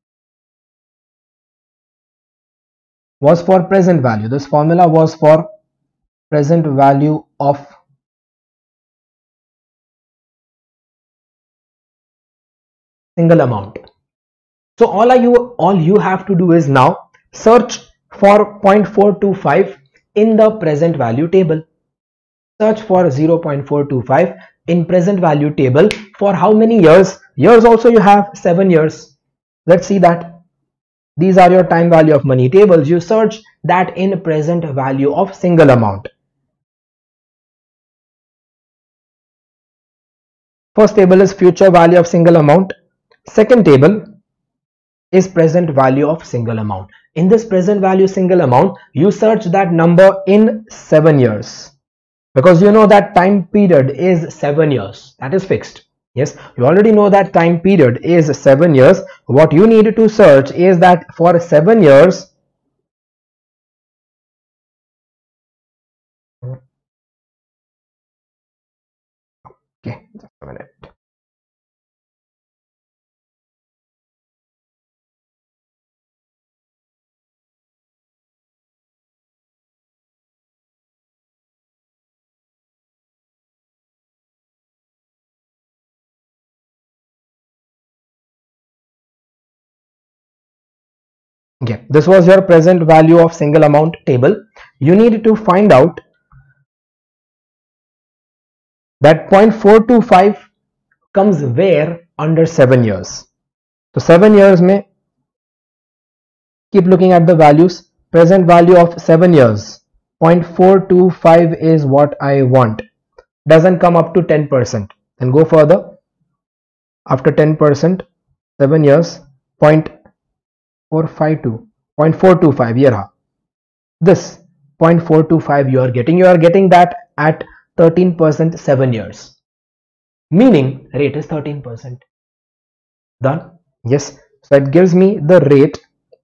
was for present value. This formula was for present value of single amount. So all are you all you have to do is now search for zero point four two five in the present value table. Search for zero point four two five in present value table for how many years? Years also you have seven years. Let's see that. These are your time value of money tables. You search that in present value of single amount. First table is future value of single amount. Second table is present value of single amount. In this present value single amount, you search that number in seven years. Because you know that time period is seven years. That is fixed. Yes, you already know that time period is seven years. What you need to search is that for seven years, okay, just a minute. Okay, this was your present value of single amount table. You need to find out that zero point four two five comes where under seven years. So seven years may keep looking at the values. Present value of seven years, zero point four two five is what I want. Doesn't come up to ten percent. Then go further. After ten percent, seven years, zero point four five two, zero point four two five. Yeah, this zero point four two five you are getting. You are getting that at thirteen percent seven years. Meaning rate is thirteen percent. Done? Yes. So it gives me the rate.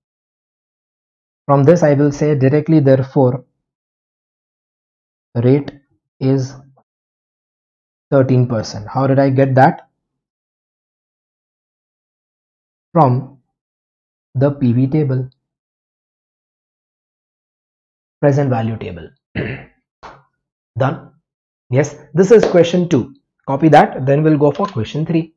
From this I will say directly, therefore rate is thirteen percent. How did I get that? From the P V table, present value table. Done? Yes, this is question two. Copy that, then we'll go for question three.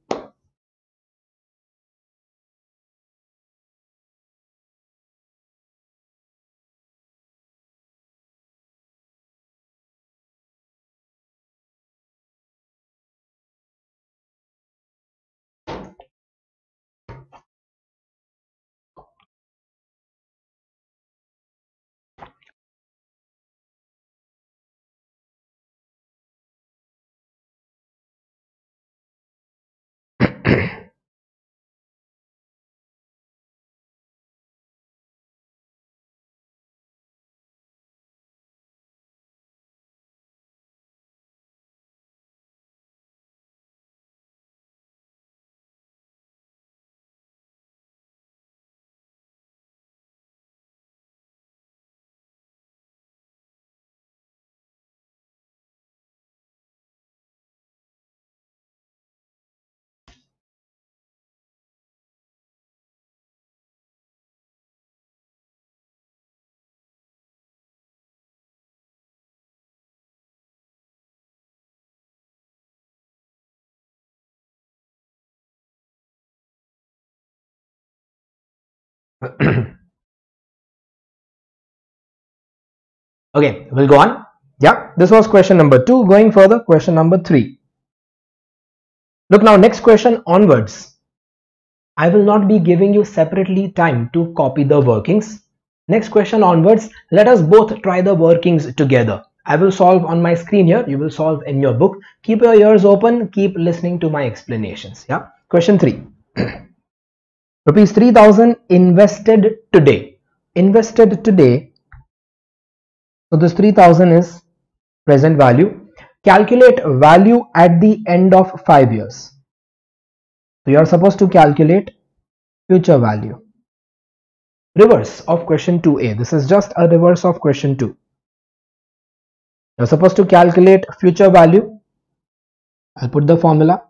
Okay, we'll go on. Yeah, this was question number two. Going further, question number three. Look now, next question onwards. I will not be giving you separately time to copy the workings. Next question onwards, let us both try the workings together. I will solve on my screen here. You will solve in your book. Keep your ears open. Keep listening to my explanations. Yeah. Question three. Rupees three thousand invested today. Invested today. So this three thousand is present value. Calculate value at the end of five years. So you are supposed to calculate future value. Reverse of question two A. This is just a reverse of question two. You're supposed to calculate future value. I'll put the formula.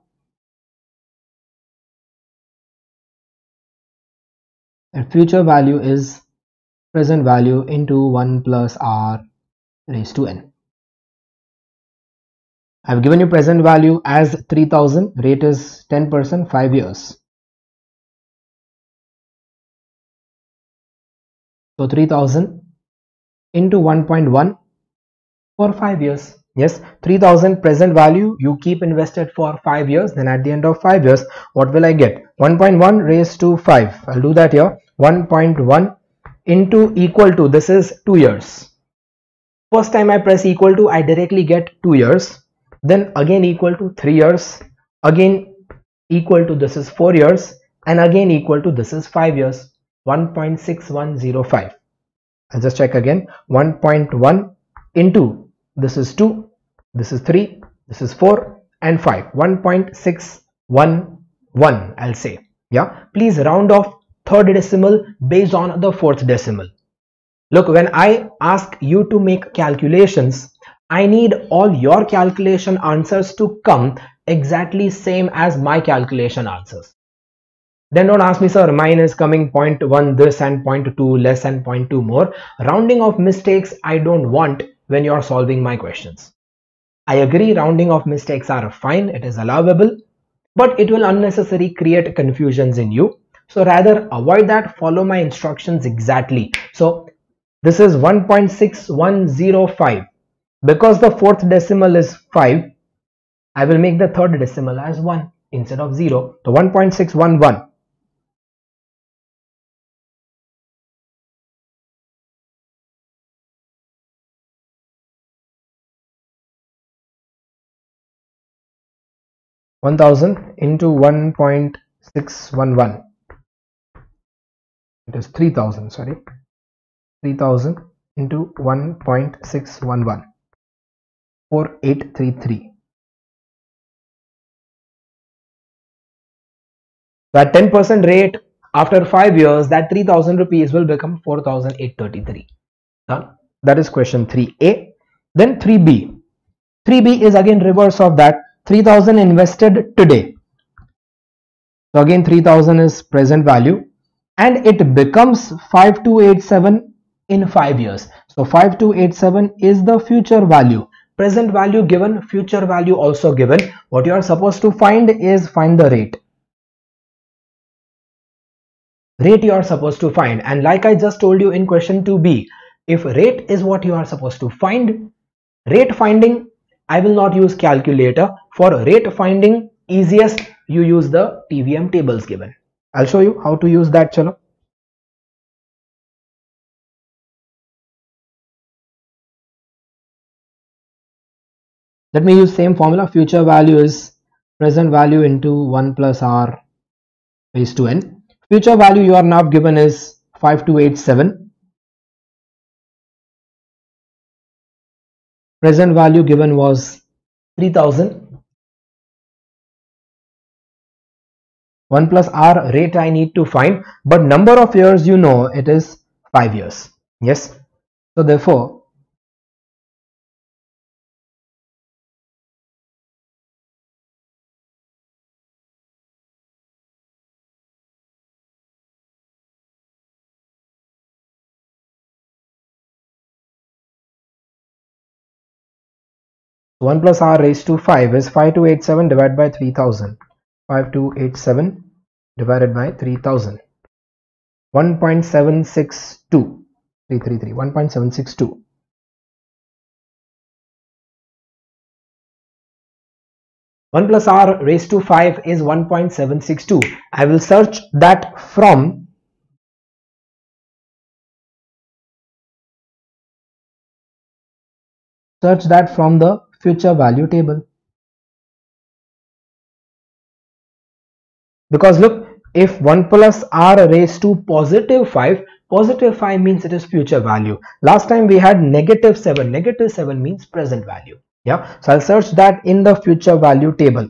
And future value is present value into one plus r raised to n. I've given you present value as three thousand. Rate is ten percent, five years. So three thousand into one point one for five years. Yes, three thousand present value, you keep invested for five years. Then at the end of five years, what will I get? one point one raised to five. I'll do that here. one point one into equal to, this is two years. First time I press equal to, I directly get two years. Then again equal to three years. Again equal to, this is four years. And again equal to, this is five years. one point six one zero five. I'll just check again. one point one into, this is two, this is three, this is four and five. one point six one one, I'll say. Yeah, please round off third decimal based on the fourth decimal. Look, when I ask you to make calculations, I need all your calculation answers to come exactly same as my calculation answers. Then don't ask me, sir, mine is coming zero point one this and zero point two less and zero point two more. Rounding of mistakes I don't want when you are solving my questions. I agree, rounding of mistakes are fine, it is allowable, but it will unnecessarily create confusions in you. So rather avoid that, follow my instructions exactly. So this is one point six one zero five. Because the fourth decimal is five, I will make the third decimal as one instead of zero. So one point six one one. one thousand into one point six one one. It is three thousand, sorry. three thousand into one point six one one. four eight three three. That ten percent rate after five years, that three thousand rupees will become four thousand eight hundred thirty-three. Done. That is question three A. Then three B. three B is again reverse of that. three thousand invested today. So again three thousand is present value and it becomes five two eight seven in five years. So five two eight seven is the future value. Present value given, future value also given. What you are supposed to find is find the rate. Rate you are supposed to find, and like I just told you in question two B, if rate is what you are supposed to find, rate finding, I will not use calculator. For rate finding, easiest you use the T V M tables given. I'll show you how to use that. Chalo. Let me use same formula. Future value is present value into one plus r raised to n. Future value you are now given is five two eight seven. Present value given was three thousand. one plus r rate I need to find, but number of years, you know, it is five years. Yes. So therefore, one plus r raised to five is five two eight seven divided by three thousand. five two eight seven divided by three thousand. one point seven six two. three three three. one point seven six two. one plus r raised to five is one point seven six two. I will search that from search that from the future value table. Because look, if one plus r raised to positive five, positive five means it is future value. Last time we had negative seven. Negative seven means present value. Yeah. So I'll search that in the future value table.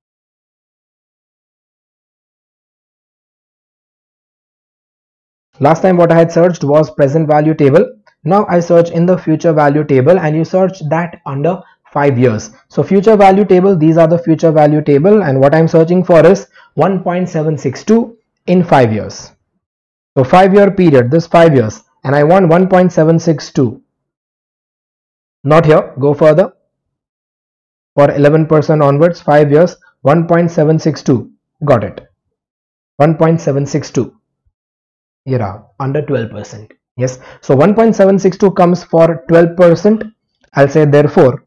Last time what I had searched was present value table. Now I search in the future value table, and you search that under five years. So future value table, these are the future value table, and what I'm searching for is one point seven six two in five years. So five year period, this five years, and I want one point seven six two. Not here, go further. For eleven percent onwards, five years, one point seven six two. Got it. one point seven six two. Yeah, under twelve percent. Yes, so one point seven six two comes for twelve percent. I'll say therefore,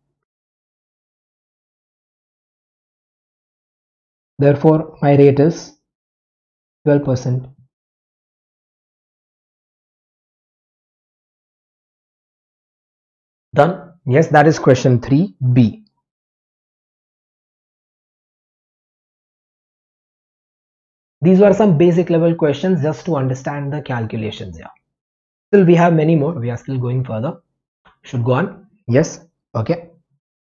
therefore my rate is twelve percent. Done? Yes, that is question three B. These were some basic level questions just to understand the calculations here. Still we have many more. We are still going further. Should go on. Yes. Okay.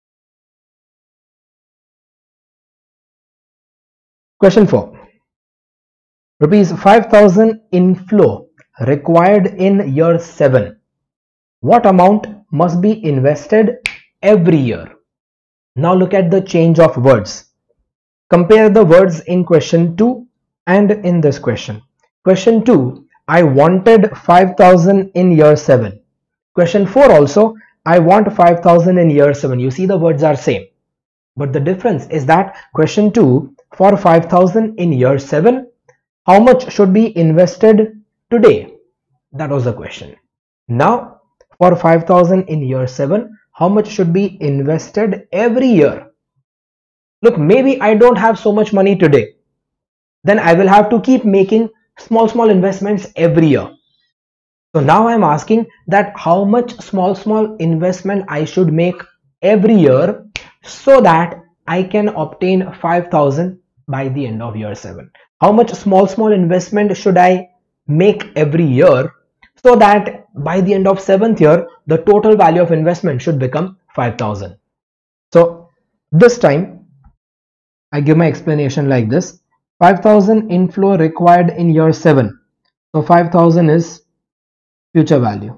Question four. Rupees five thousand inflow required in year seven. What amount must be invested every year? Now look at the change of words. Compare the words in question two and in this question. Question two, I wanted five thousand in year seven. Question four also, I want five thousand in year seven. You see the words are same. But the difference is that question two, for five thousand in year seven, how much should be invested today? That was the question. Now, for five thousand in year seven, how much should be invested every year? Look, maybe I don't have so much money today. Then I will have to keep making small small investments every year. So now I'm asking that how much small small investment I should make every year so that I can obtain five thousand by the end of year seven. How much small small investment should I make every year so that by the end of seventh year the total value of investment should become five thousand. So this time I give my explanation like this. five thousand inflow required in year seven. So five thousand is future value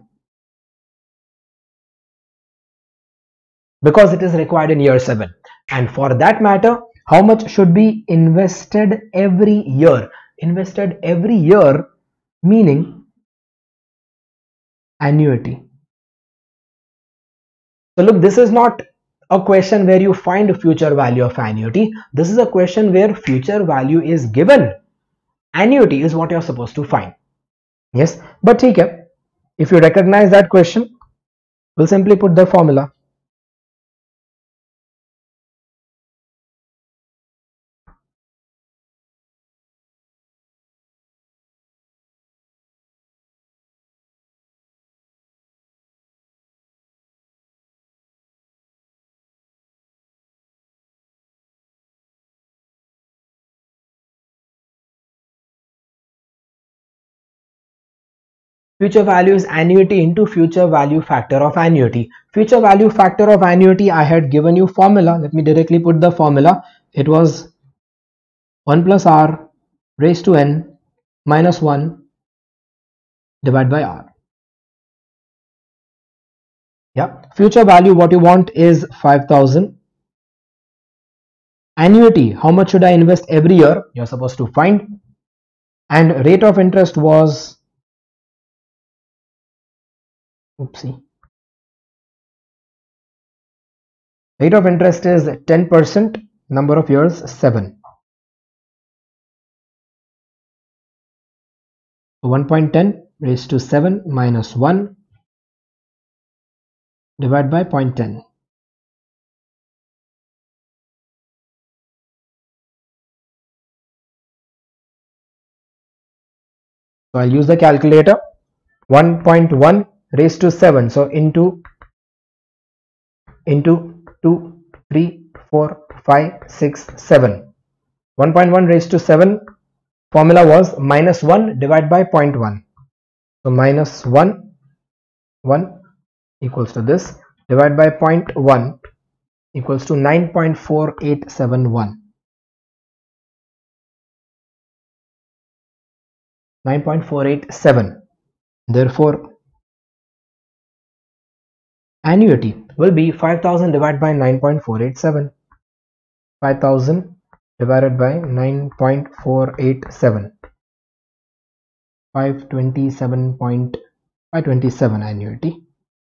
because it is required in year seven. And for that matter, how much should be invested every year? Invested every year meaning annuity. So look, this is not a question where you find future value of annuity. This is a question where future value is given. Annuity is what you're supposed to find. Yes, but okay, if you recognize that question, we'll simply put the formula. Future value is annuity into future value factor of annuity. Future value factor of annuity, I had given you formula. Let me directly put the formula. It was one plus r raised to n minus one divided by r. Yeah. Future value, what you want is five thousand. Annuity, how much should I invest every year? You're supposed to find. And rate of interest was oopsie. Rate of interest is ten percent, number of years seven. So one point one zero raised to seven minus one divided by zero point one zero. So I'll use the calculator. one point one raised to seven. So into into two, three, four, five, six, seven. one point one raised to seven. Formula was minus one divided by zero point one. So minus one, one equals to this, divided by zero point one equals to nine point four eight seven one. nine point four eight seven. Therefore, annuity will be five thousand divided by nine point four eight seven. five thousand divided by nine point four eight seven. five hundred twenty-seven point five two seven annuity.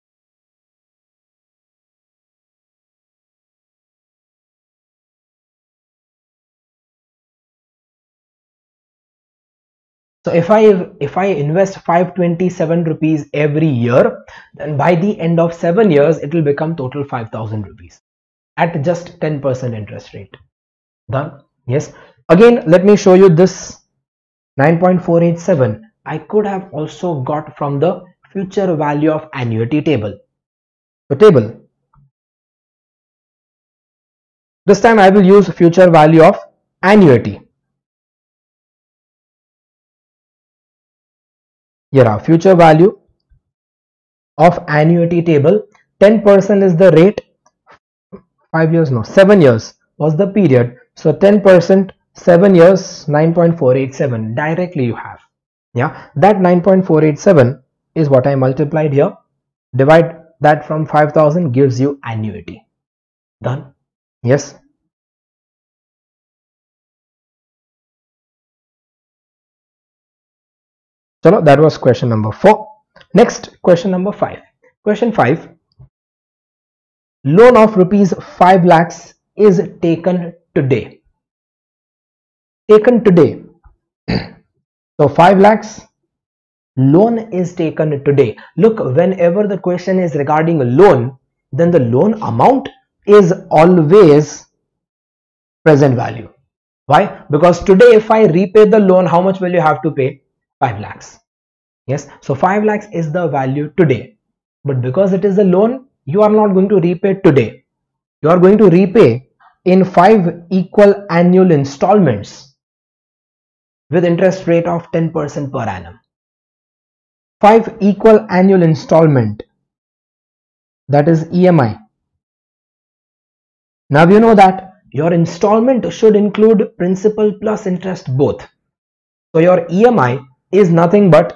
So if I if I invest five hundred twenty-seven rupees every year, then by the end of seven years it will become total five thousand rupees at just ten percent interest rate. Done? Yes. Again, let me show you this nine point four eight seven. I could have also got from the future value of annuity table. The table. This time I will use future value of annuity. Yeah, future value of annuity table. ten percent is the rate. five years, no, seven years was the period. So ten percent, seven years, nine point four eight seven directly you have. Yeah, that nine point four eight seven is what I multiplied here. Divide that from five thousand gives you annuity. Done? Yes. So that was question number four. Next, question number five. Question five. Loan of rupees five lakhs is taken today. Taken today. So five lakhs loan is taken today. Look, whenever the question is regarding a loan, then the loan amount is always present value. Why? Because today if I repay the loan, how much will you have to pay? five lakhs. Yes, so five lakhs is the value today. But because it is a loan, you are not going to repay today. You are going to repay in five equal annual installments with interest rate of ten percent per annum. five equal annual installment, that is E M I. Now you know that your installment should include principal plus interest both. So your E M I is nothing but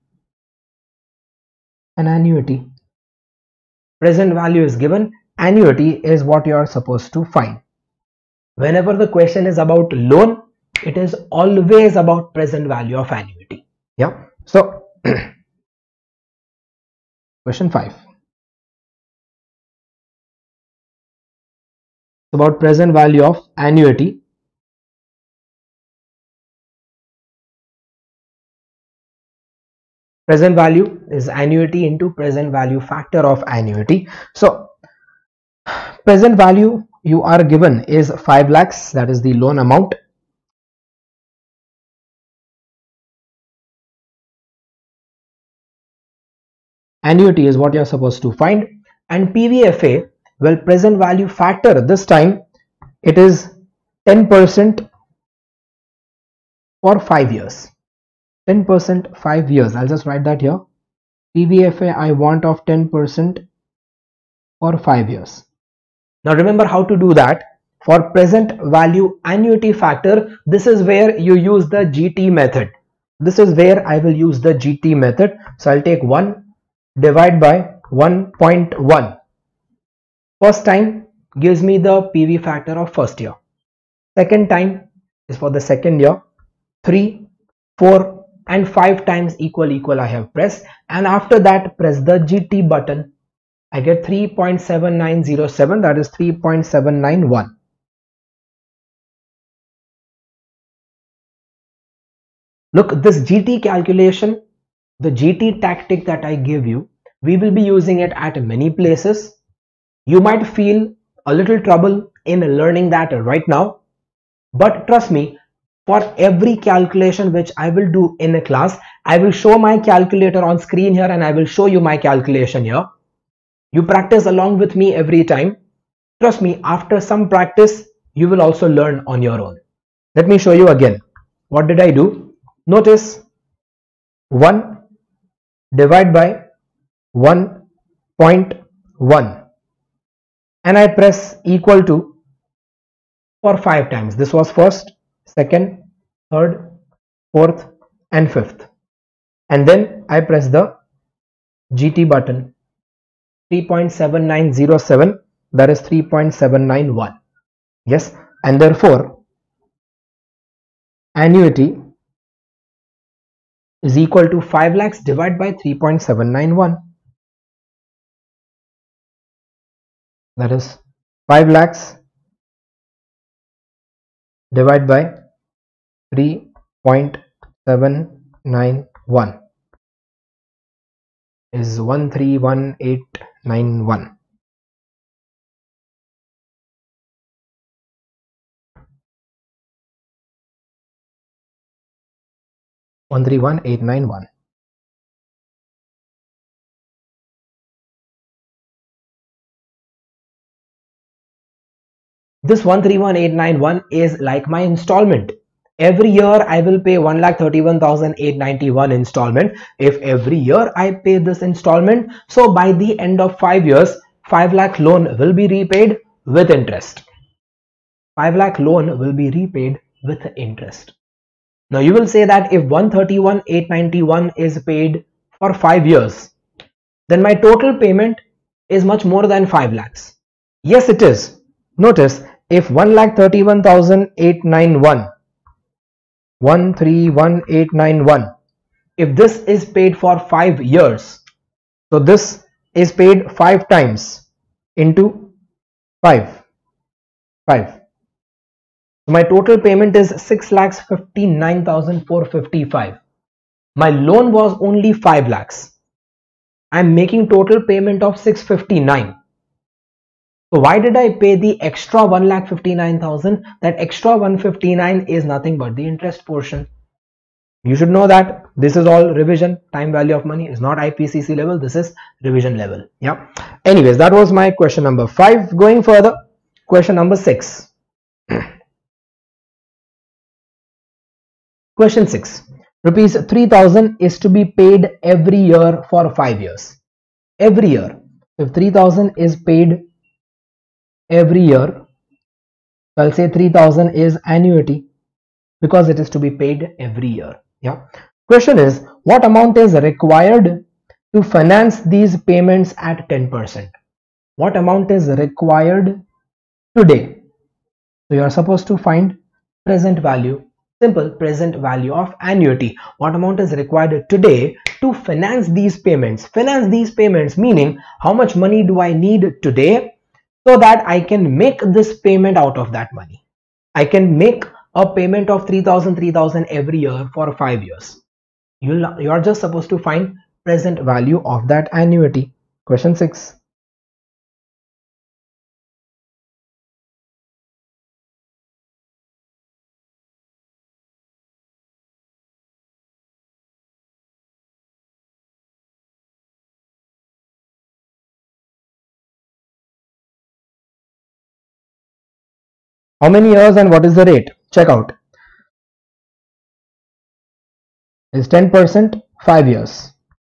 an annuity. Present value is given, annuity is what you are supposed to find. Whenever the question is about loan, it is always about present value of annuity. Yeah. So question five. About present value of annuity. Present value is annuity into present value factor of annuity. So present value you are given is five lakhs, that is the loan amount. Annuity is what you are supposed to find, and P V F A, well, present value factor, this time it is ten percent for five years. ten percent five years. I'll just write that here. P V F A I want of ten percent for five years. Now remember how to do that. For present value annuity factor, this is where you use the G T method. This is where I will use the G T method. So I'll take one divide by one point one. First time gives me the P V factor of first year. Second time is for the second year. three, four and five times equal equal I have pressed, and after that press the G T button. I get three point seven nine zero seven, that is three point seven nine one. Look, this G T calculation, the G T tactic that I give you, we will be using it at many places. You might feel a little trouble in learning that right now, but trust me, For every calculation which I will do in a class, I will show my calculator on screen here and I will show you my calculation here. You practice along with me every time. Trust me, after some practice, you will also learn on your own. Let me show you again. What did I do? Notice one divided by one point one and I press equal to for five times. This was first, second, third, fourth and fifth. And then I press the G T button. three point seven nine zero seven, that is three point seven nine one. Yes, and therefore annuity is equal to five lakhs divided by three point seven nine one. That is five lakhs divided by three point seven nine one is one three one eight nine one. one three one eight nine one. This one three one eight nine one is like my installment. Every year I will pay one lakh thirty-one thousand eight hundred ninety-one installment. If every year I pay this installment, so by the end of five years, five lakh loan will be repaid with interest. five lakh loan will be repaid with interest. Now you will say that if one hundred thirty-one thousand eight hundred ninety-one is paid for five years, then my total payment is much more than five lakhs. Yes, it is. Notice, if one lakh thirty-one thousand eight hundred ninety-one, one three one eight nine one, if this is paid for five years, so this is paid five times into five. five. So my total payment is six lakhs fifty-nine thousand four hundred fifty-five. My loan was only five lakhs. I am making total payment of six hundred fifty-nine. So why did I pay the extra one lakh fifty-nine thousand? That extra one hundred fifty-nine is nothing but the interest portion. You should know that this is all revision. Time value of money is not I P C C level. This is revision level. Yeah. Anyways, that was my question number five. Going further, question number six. Question six. Rupees three thousand is to be paid every year for five years. Every year. If three thousand is paid every year, I'll say three thousand is annuity because it is to be paid every year. Yeah. Question is, what amount is required to finance these payments at ten percent? What amount is required today? So you are supposed to find present value, simple present value of annuity. What amount is required today to finance these payments? Finance these payments meaning how much money do I need today so that I can make this payment out of that money. I can make a payment of three thousand, three thousand every year for five years. You'll, you are just supposed to find present value of that annuity. Question six. How many years and what is the rate? Check out. Is ten percent five years.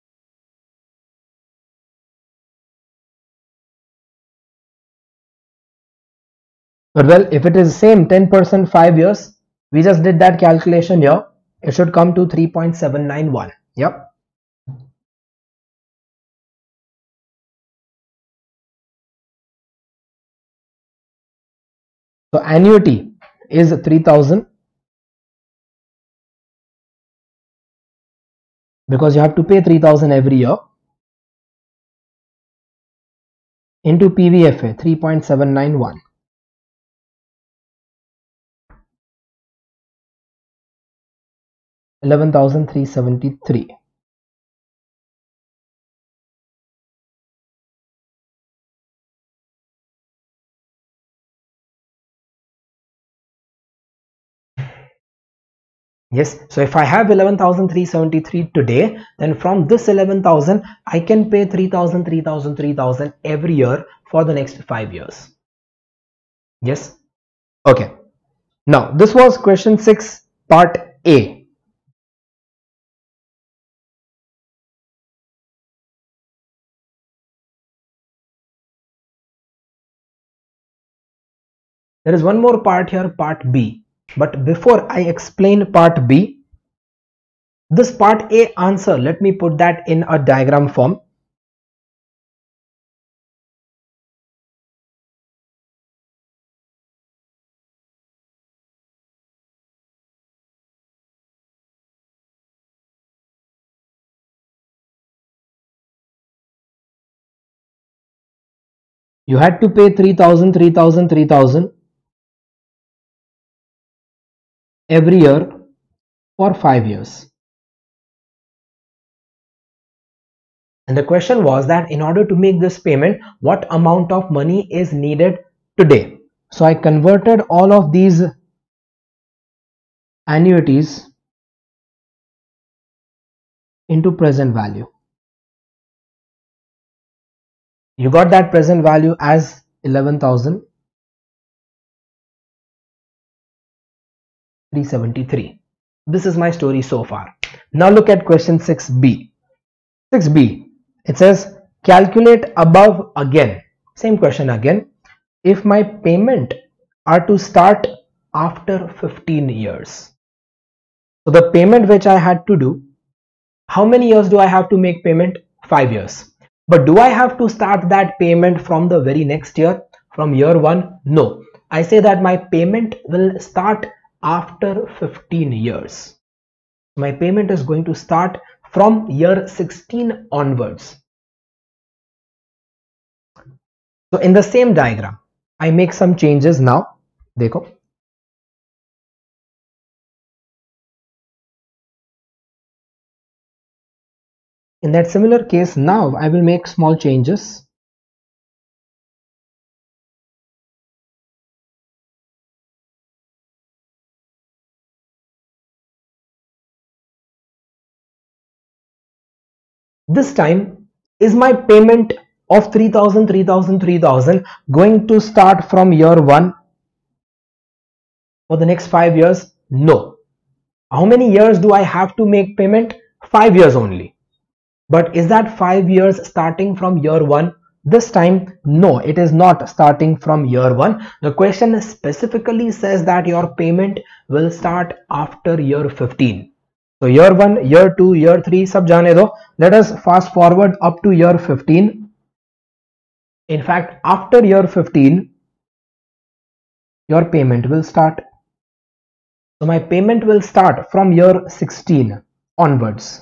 But well, if it is same ten percent five years, we just did that calculation here. It should come to three point seven nine one. Yep. So annuity is three thousand because you have to pay three thousand every year into P V F A three point seven nine one. eleven thousand three hundred seventy-three. Yes, so if I have eleven thousand three hundred seventy-three today, then from this eleven thousand, I can pay three thousand, three thousand, three thousand every year for the next five years. Yes, okay. Now, this was question six, part A. There is one more part here, part B. But before I explain part B, this part A answer, let me put that in a diagram form. You had to pay three thousand, three thousand, three thousand every year for five years. And the question was that in order to make this payment, what amount of money is needed today? So I converted all of these annuities into present value. You got that present value as eleven thousand three hundred seventy-three. This is my story so far. Now look at question six B. six B, it says calculate above again. Same question again. If my payment are to start after fifteen years. So the payment which I had to do, how many years do I have to make payment? Five years. But do I have to start that payment from the very next year, from year one? No. I say that my payment will start after fifteen years. My payment is going to start from year sixteen onwards. So in the same diagram, I make some changes now. Dekho. In that similar case, now I will make small changes. This time, is my payment of three thousand, three thousand, three thousand going to start from year one for the next five years? No. How many years do I have to make payment? Five years only. But is that five years starting from year one? This time, no, it is not starting from year one. The question specifically says that your payment will start after year fifteen. So year one, year two, year three, sab jaane do. Let us fast forward up to year fifteen. In fact, after year fifteen, your payment will start. So my payment will start from year sixteen onwards.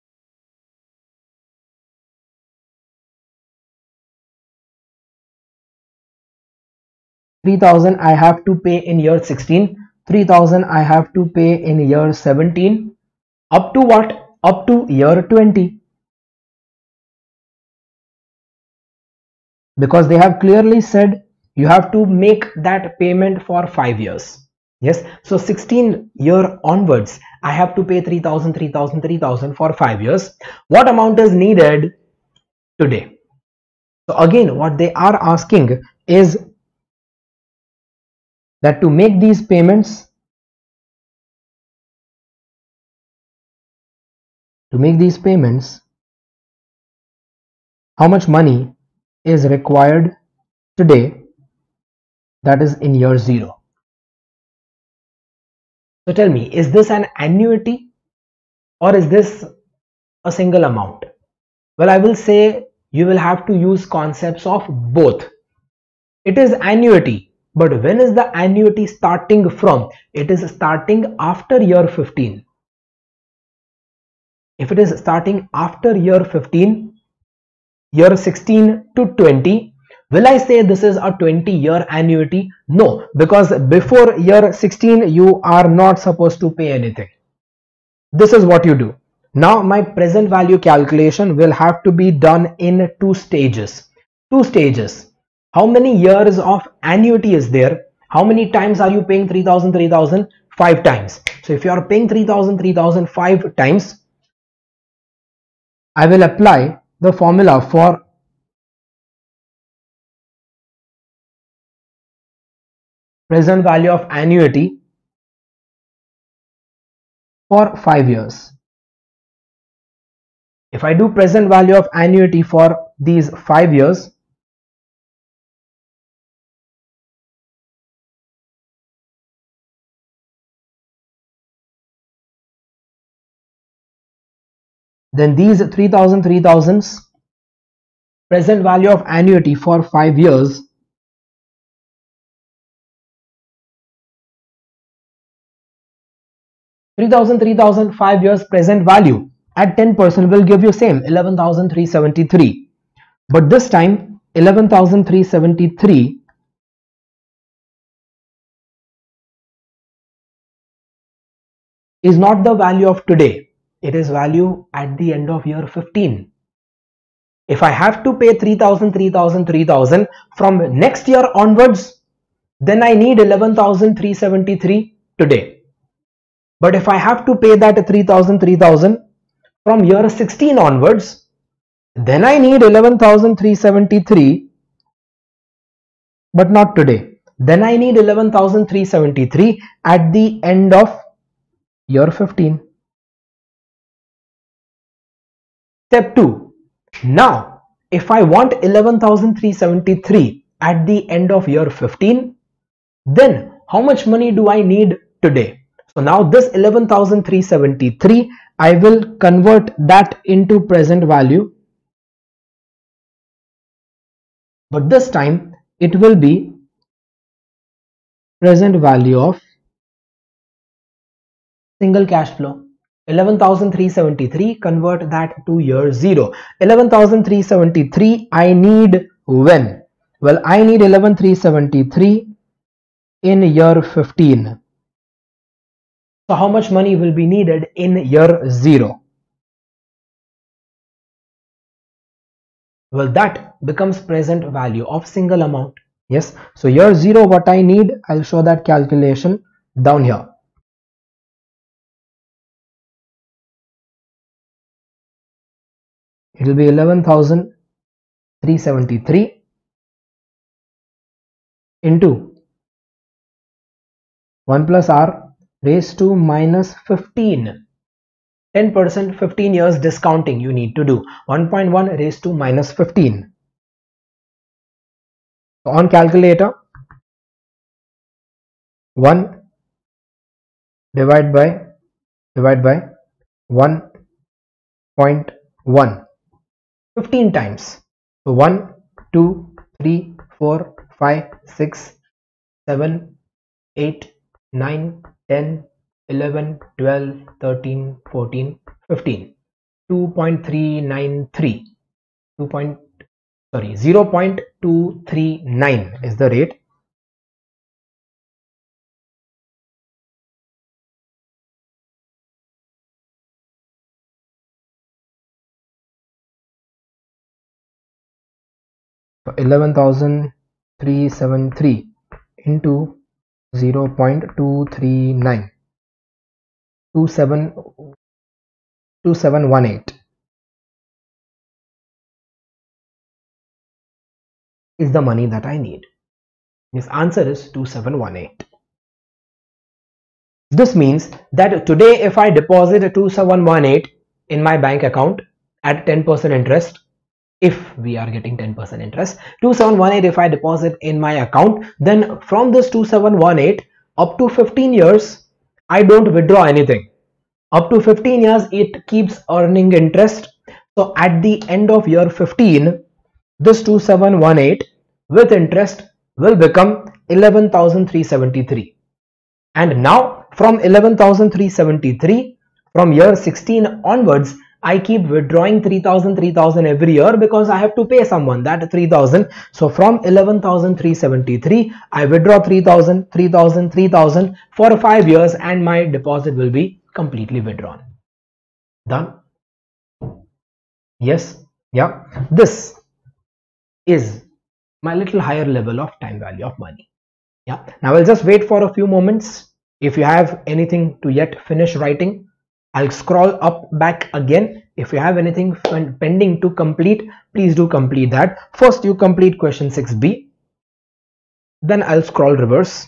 three thousand I have to pay in year sixteen, three thousand I have to pay in year seventeen, up to what? Up to year twenty. Because they have clearly said you have to make that payment for five years. Yes, so sixteen year onwards, I have to pay three thousand, three thousand, three thousand for five years. What amount is needed today? So again, what they are asking is that to make these payments, to make these payments, how much money is required today, that is in year zero. So tell me, is this an annuity or is this a single amount? Well, I will say you will have to use concepts of both. It is annuity. But when is the annuity starting from? It is starting after year fifteen. If it is starting after year fifteen, year sixteen to twenty, will I say this is a twenty year annuity? No, because before year sixteen, you are not supposed to pay anything. This is what you do. Now my present value calculation will have to be done in two stages. Two stages. How many years of annuity is there? How many times are you paying three thousand, three thousand? five times. So if you are paying three thousand, three thousand five times, I will apply the formula for present value of annuity for five years. If I do present value of annuity for these five years, then these three thousand, three thousands present value of annuity for five years three thousand, three thousand, five years present value at ten percent will give you same eleven thousand three hundred seventy-three. But this time eleven thousand three hundred seventy-three is not the value of today. It is value at the end of year fifteen. If I have to pay three thousand, three thousand, three thousand from next year onwards, then I need eleven thousand three hundred seventy-three today. But if I have to pay that three thousand, three thousand from year sixteen onwards, then I need eleven thousand three hundred seventy-three, but not today. Then I need eleven thousand three hundred seventy-three at the end of year fifteen. Step two. Now, if I want eleven thousand three hundred seventy-three at the end of year fifteen, then how much money do I need today? So now this eleven thousand three hundred seventy-three, I will convert that into present value. But this time it will be present value of single cash flow. eleven thousand three hundred seventy-three, convert that to year zero. eleven thousand three hundred seventy-three I need when? Well, I need eleven thousand three hundred seventy-three in year fifteen. So how much money will be needed in year zero? Well, that becomes present value of single amount. Yes, so year zero, what I need, I'll show that calculation down here. It will be eleven thousand three hundred seventy-three into one plus r raised to minus fifteen. ten percent fifteen years discounting you need to do. one point one raised to minus fifteen. So on calculator, one divide by divide by one point one. fifteen times. So one, two, three, four, five, six, seven, eight, nine, ten, eleven, twelve, thirteen, fourteen, fifteen. two point three nine three. two. Point, sorry, zero point two three nine is the rate. eleven thousand three hundred seventy-three into zero point two three nine, two seven two seven one eight is the money that I need. This answer is two seven one eight. This means that today if I deposit two seven one eight in my bank account at ten percent interest, if we are getting ten percent interest, two seven one eight if I deposit in my account, then from this two seven one eight up to fifteen years, I don't withdraw anything. Up to fifteen years, it keeps earning interest. So at the end of year fifteen, this two seven one eight with interest will become eleven thousand three hundred seventy-three. And now from eleven thousand three hundred seventy-three, from year sixteen onwards, I keep withdrawing three thousand, three thousand every year because I have to pay someone that three thousand. So from eleven thousand three hundred seventy-three, I withdraw three thousand, three thousand, three thousand for five years and my deposit will be completely withdrawn. Done? Yes? Yeah? This is my little higher level of time value of money. Yeah? Now I'll just wait for a few moments If you have anything to yet finish writing, I'll scroll up back again. If you have anything pending to complete, please do complete that. First you complete question six B, then I'll scroll reverse.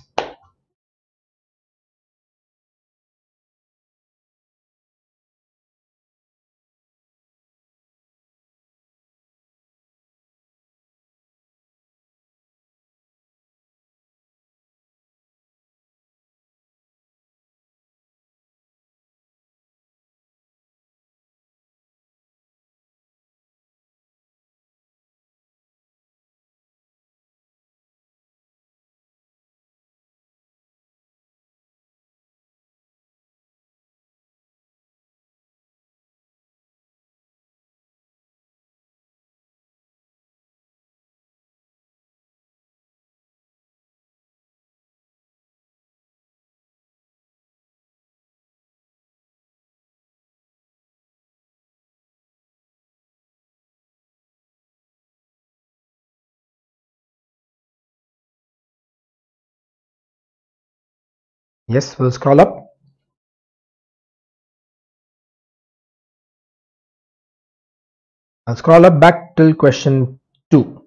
Yes, we'll scroll up. I'll scroll up back till question two.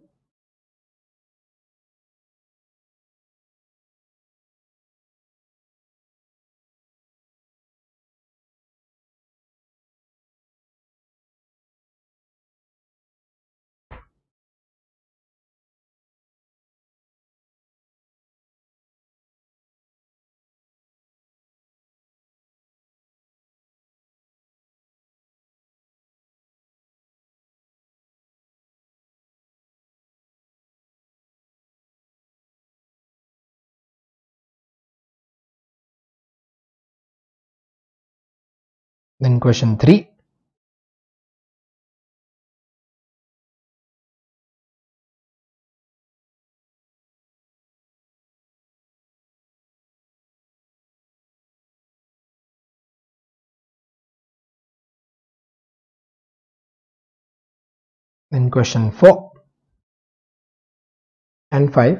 Then question three. Then question four and five.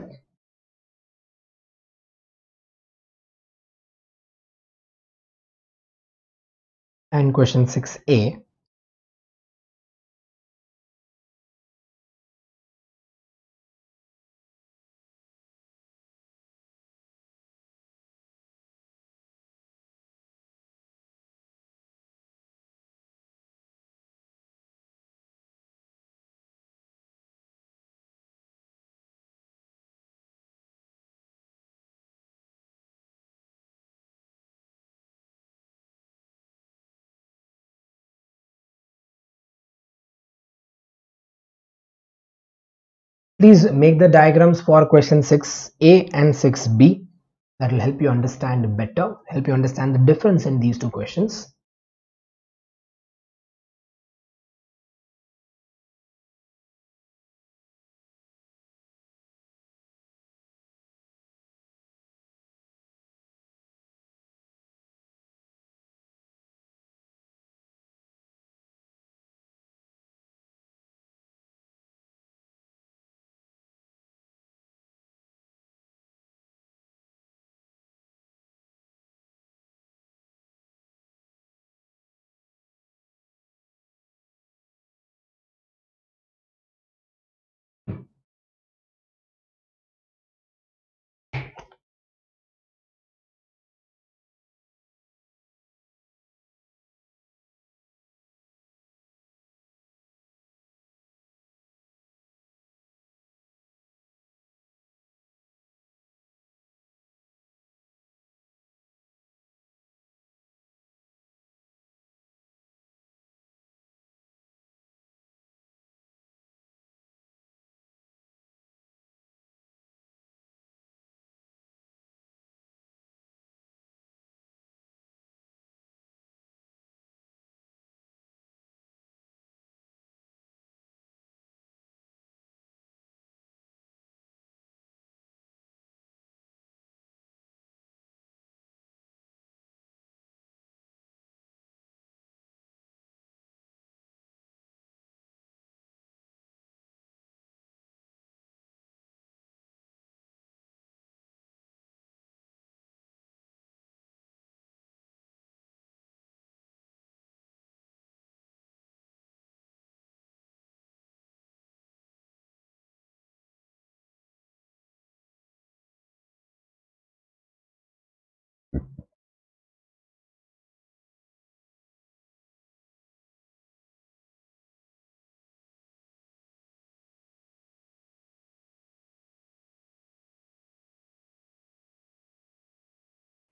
And question six A. Please make the diagrams for question six A and six B. That will help you understand better, help you understand the difference in these two questions.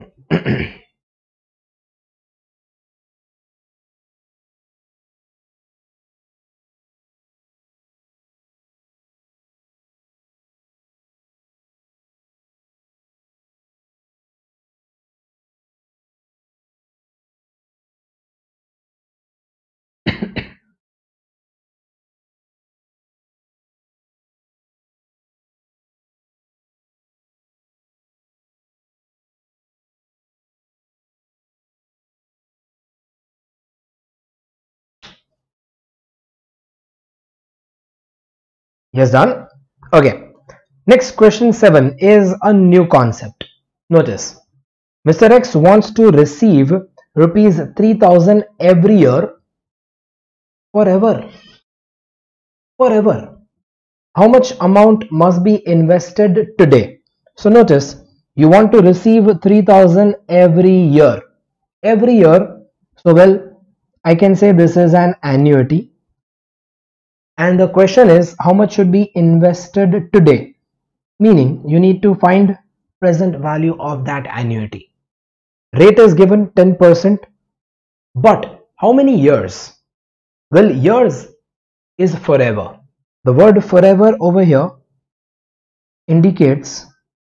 Yes, done. Okay. Next, question seven is a new concept. Notice, Mister X wants to receive rupees three thousand every year forever. Forever. How much amount must be invested today? So notice, you want to receive three thousand every year. Every year. So well, I can say this is an annuity. And the question is, how much should be invested today? Meaning, you need to find present value of that annuity. Rate is given ten percent. But how many years? Well, years is forever. The word forever over here indicates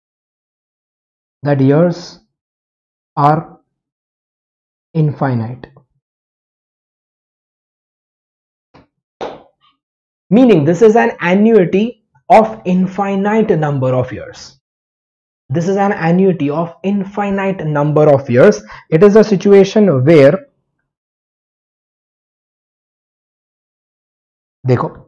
that years are infinite. Meaning this is an annuity of infinite number of years. This is an annuity of infinite number of years. It is a situation where, देखो,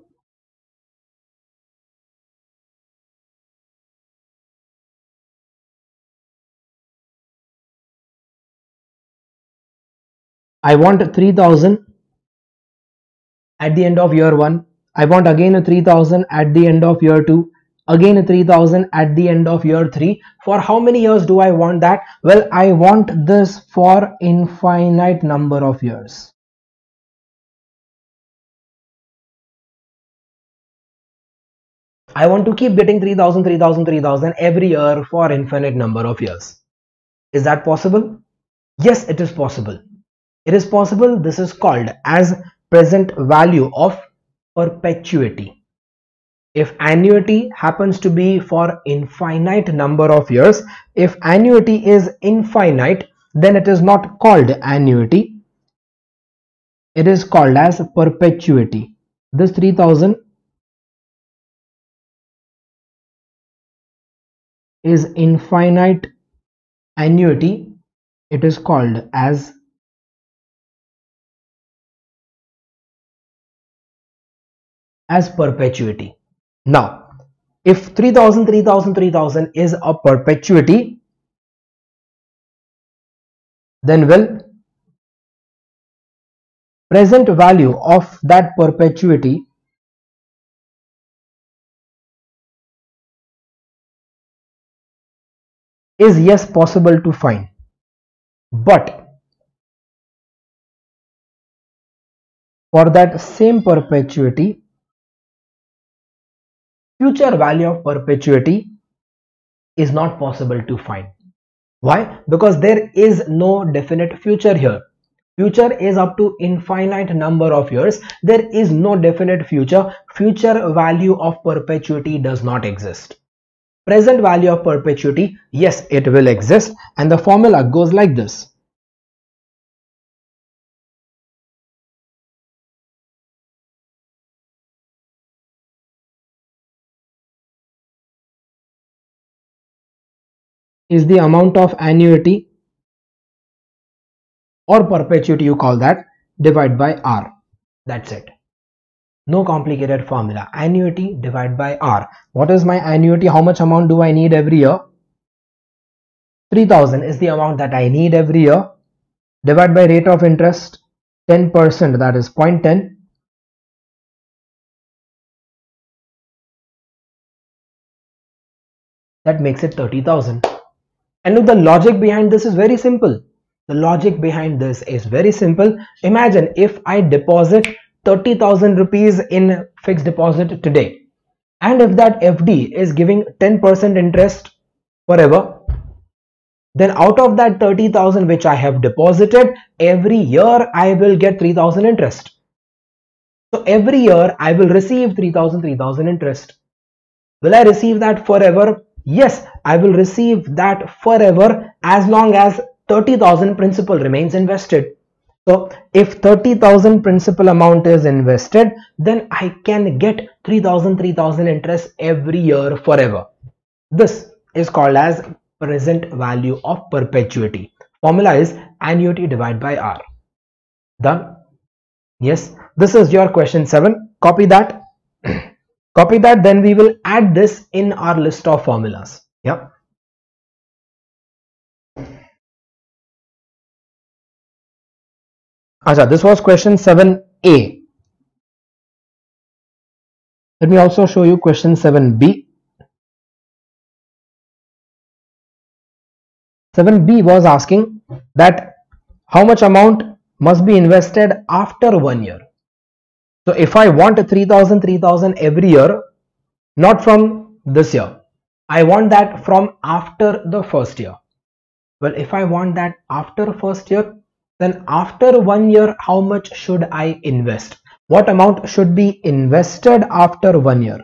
I want three thousand at the end of year one. I want again a three thousand at the end of year two. Again a three thousand at the end of year three. For how many years do I want that? Well, I want this for infinite number of years. I want to keep getting three thousand, three thousand, three thousand every year for infinite number of years. Is that possible? Yes, it is possible. It is possible. This is called as present value of perpetuity. If annuity happens to be for infinite number of years, if annuity is infinite, then it is not called annuity. It is called as perpetuity. This three thousand is infinite annuity. It is called as as perpetuity. Now, if three thousand, three thousand, three thousand is a perpetuity, then well, present value of that perpetuity is yes possible to find, but for that same perpetuity, future value of perpetuity is not possible to find. Why? Because there is no definite future here. Future is up to infinite number of years. There is no definite future. Future value of perpetuity does not exist. Present value of perpetuity, yes, it will exist, and the formula goes like this. Is the amount of annuity or perpetuity, you call that, divided by R. That's it. No complicated formula. Annuity divided by R. What is my annuity? How much amount do I need every year? three thousand is the amount that I need every year. Divided by rate of interest, ten percent, that is zero point one zero. That makes it thirty thousand. And look, the logic behind this is very simple. The logic behind this is very simple. Imagine if I deposit thirty thousand rupees in fixed deposit today, and if that F D is giving ten percent interest forever, Then out of that thirty thousand which I have deposited, every year I will get three thousand interest. So every year I will receive three thousand, three thousand interest. Will I receive that forever? Yes, I will receive that forever as long as thirty thousand principal remains invested. So if thirty thousand principal amount is invested, then I can get three thousand, three thousand interest every year forever. This is called as present value of perpetuity. Formula is annuity divided by R. Done? Yes, this is your question seven. Copy that. Copy that, then we will add this in our list of formulas. Yeah. Acha, this was question seven A. Let me also show you question seven B. seven B was asking that how much amount must be invested after one year. So if I want three thousand, three thousand every year, not from this year, I want that from after the first year. Well, if I want that after first year, then after one year, how much should I invest? What amount should be invested after one year?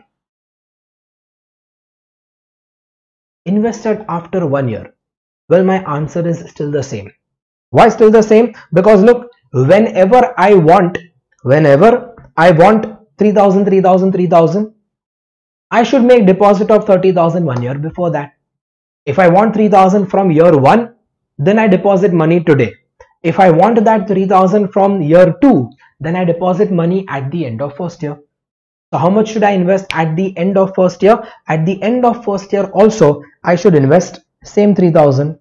Invested after one year. Well, my answer is still the same. Why still the same? Because look, whenever I want, whenever I want three thousand, three thousand, three thousand, I should make deposit of thirty thousand one year before that. If I want three thousand from year one, then I deposit money today. If I want that three thousand from year two, then I deposit money at the end of first year. So how much should I invest at the end of first year? At the end of first year also, I should invest same three thousand.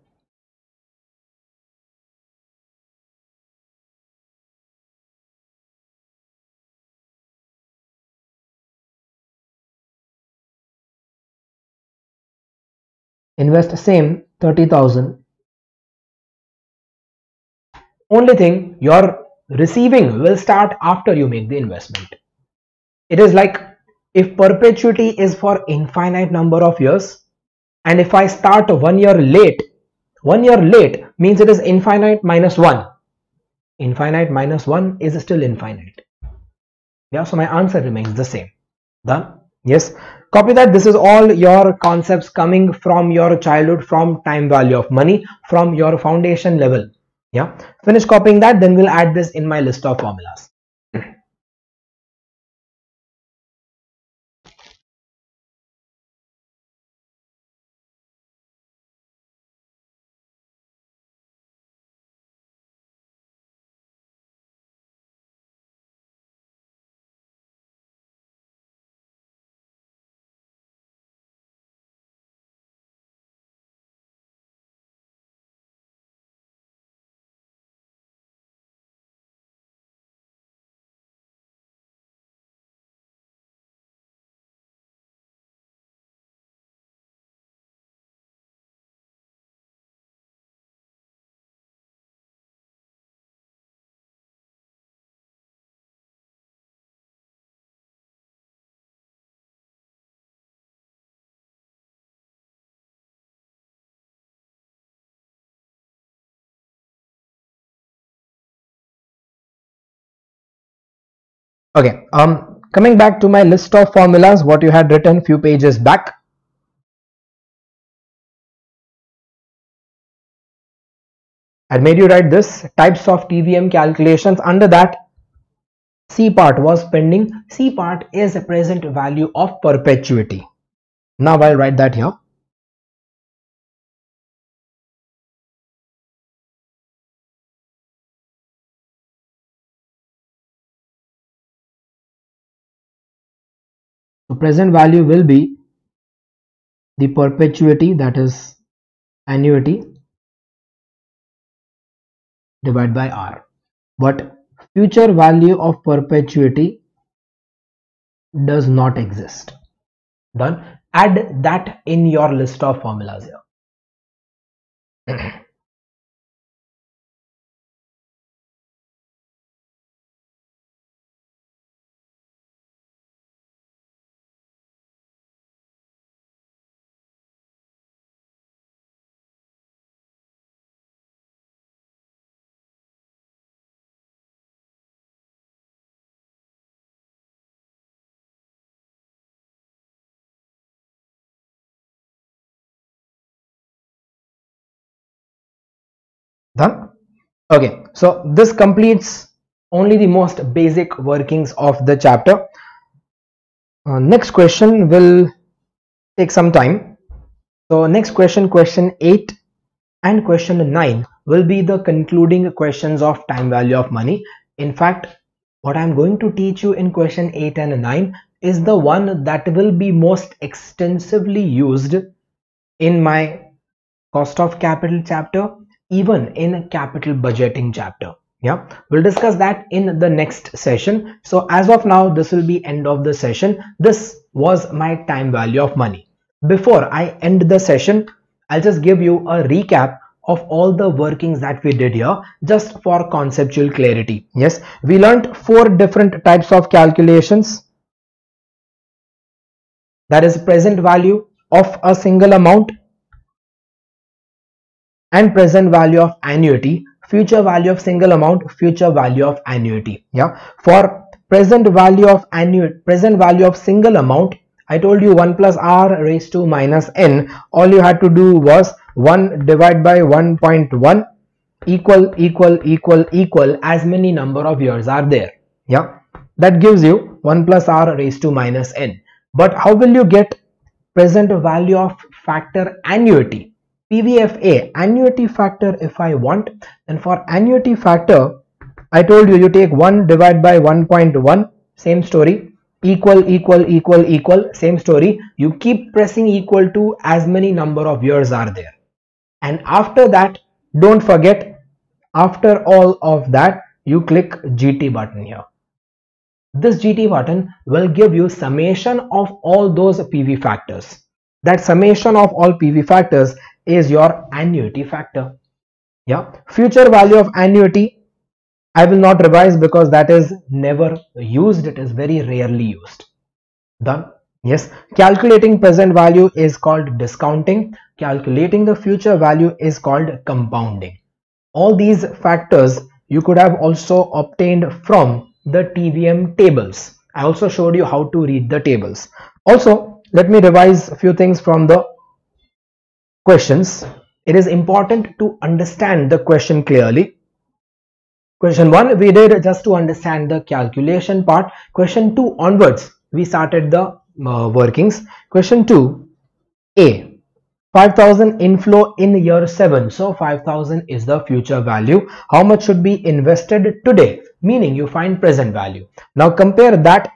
Invest same thirty thousand. Only thing, your receiving will start after you make the investment. It is like if perpetuity is for infinite number of years, and if I start one year late, one year late means it is infinite minus one. Infinite minus one is still infinite. Yeah, so my answer remains the same. Done? Yes. Copy that. This is all your concepts coming from your childhood, from time value of money, from your foundation level. Yeah. Finish copying that, then we'll add this in my list of formulas. Okay, um, coming back to my list of formulas, what you had written few pages back. I made you write this types of T V M calculations. Under that, C part was pending. C part is a present value of perpetuity. Now I'll write that here. So present value will be the perpetuity, that is annuity, divided by R. But future value of perpetuity does not exist. Done. Add that in your list of formulas here. Done? Okay, so this completes only the most basic workings of the chapter. Uh, next question will take some time. So next question, question eight and question nine will be the concluding questions of time value of money. In fact, what I'm going to teach you in question eight and nine is the one that will be most extensively used in my cost of capital chapter, even in capital budgeting chapter. Yeah, we'll discuss that in the next session. So as of now, this will be end of the session. This was my time value of money. Before I end the session, I'll just give you a recap of all the workings that we did here, just for conceptual clarity. Yes, we learned four different types of calculations. That is present value of a single amount and present value of annuity, future value of single amount, future value of annuity. Yeah, for present value of annuity, present value of single amount, I told you one plus r raised to minus n. All you had to do was one divided by one point one equal equal equal equal as many number of years are there. Yeah, that gives you one plus r raised to minus n. But how will you get present value of factor annuity? P V F A, annuity factor if I want, and for annuity factor, I told you you take one divided by one point one, same story, equal equal equal equal, same story. You keep pressing equal to as many number of years are there. And after that, don't forget, after all of that, you click G T button here. This G T button will give you summation of all those P V factors. That summation of all P V factors is your annuity factor. Yeah, future value of annuity, I will not revise because that is never used. It is very rarely used. Done? Yes. Calculating present value is called discounting. Calculating the future value is called compounding. All these factors you could have also obtained from the T V M tables. I also showed you how to read the tables. Also, let me revise a few things from the questions. It is important to understand the question clearly. Question one, we did just to understand the calculation part. Question two onwards, we started the uh, workings. Question two, A, five thousand inflow in year seven. So five thousand is the future value. How much should be invested today? Meaning you find present value. Now compare that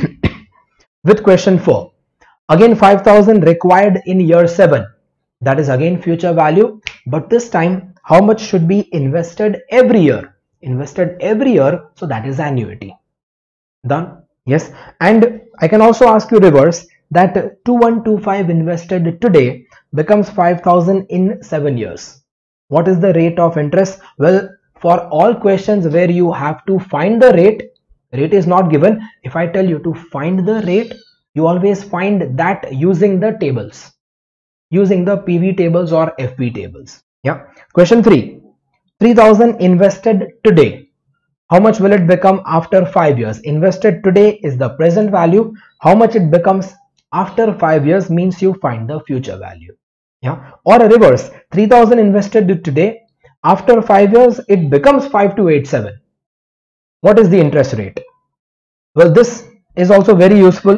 with question four. Again five thousand required in year seven. That is again future value, but this time how much should be invested every year? Invested every year, so that is annuity. Done? Yes. And I can also ask you reverse, that two thousand one hundred twenty-five invested today becomes five thousand in seven years. What is the rate of interest? Well, for all questions where you have to find the rate, rate is not given. If I tell you to find the rate, you always find that using the tables, using the P V tables or F V tables. Yeah. Question three, three thousand invested today. How much will it become after five years? Invested today is the present value. How much it becomes after five years means you find the future value. Yeah. Or a reverse, three thousand invested today, after five years it becomes five thousand two hundred eighty-seven. What is the interest rate? Well, this is also very useful.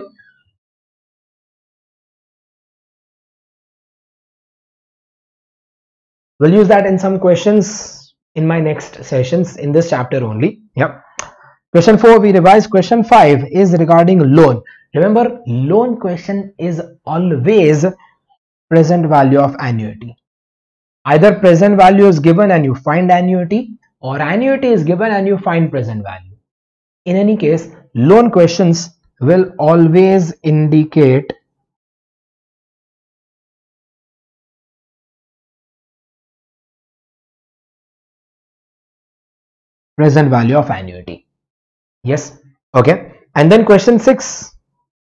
We'll use that in some questions in my next sessions in this chapter only. Yep. Question four we revised. Question five is regarding loan. Remember, loan question is always present value of annuity. Either present value is given and you find annuity, or annuity is given and you find present value. In any case, loan questions will always indicate present value of annuity. Yes. Okay. And then question six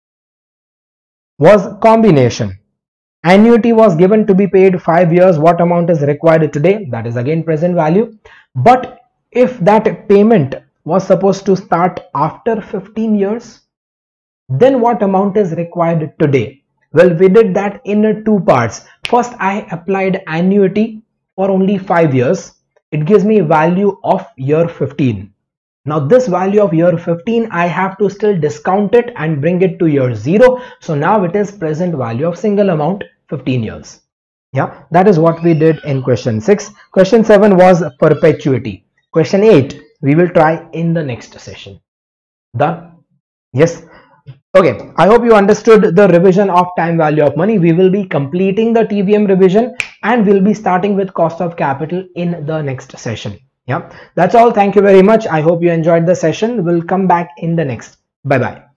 was combination. Annuity was given to be paid five years. What amount is required today? That is again present value. But if that payment was supposed to start after fifteen years, then what amount is required today? Well, we did that in two parts. First, I applied annuity for only five years. it gives me value of year fifteen. Now this value of year fifteen, I have to still discount it and bring it to year zero. So now it is present value of single amount, fifteen years. Yeah, that is what we did in question six. Question seven was perpetuity. Question eight, we will try in the next session. Done? Yes. Okay, I hope you understood the revision of time value of money. We will be completing the T V M revision and we'll be starting with cost of capital in the next session. Yeah, that's all. Thank you very much. I hope you enjoyed the session. We'll come back in the next. Bye bye.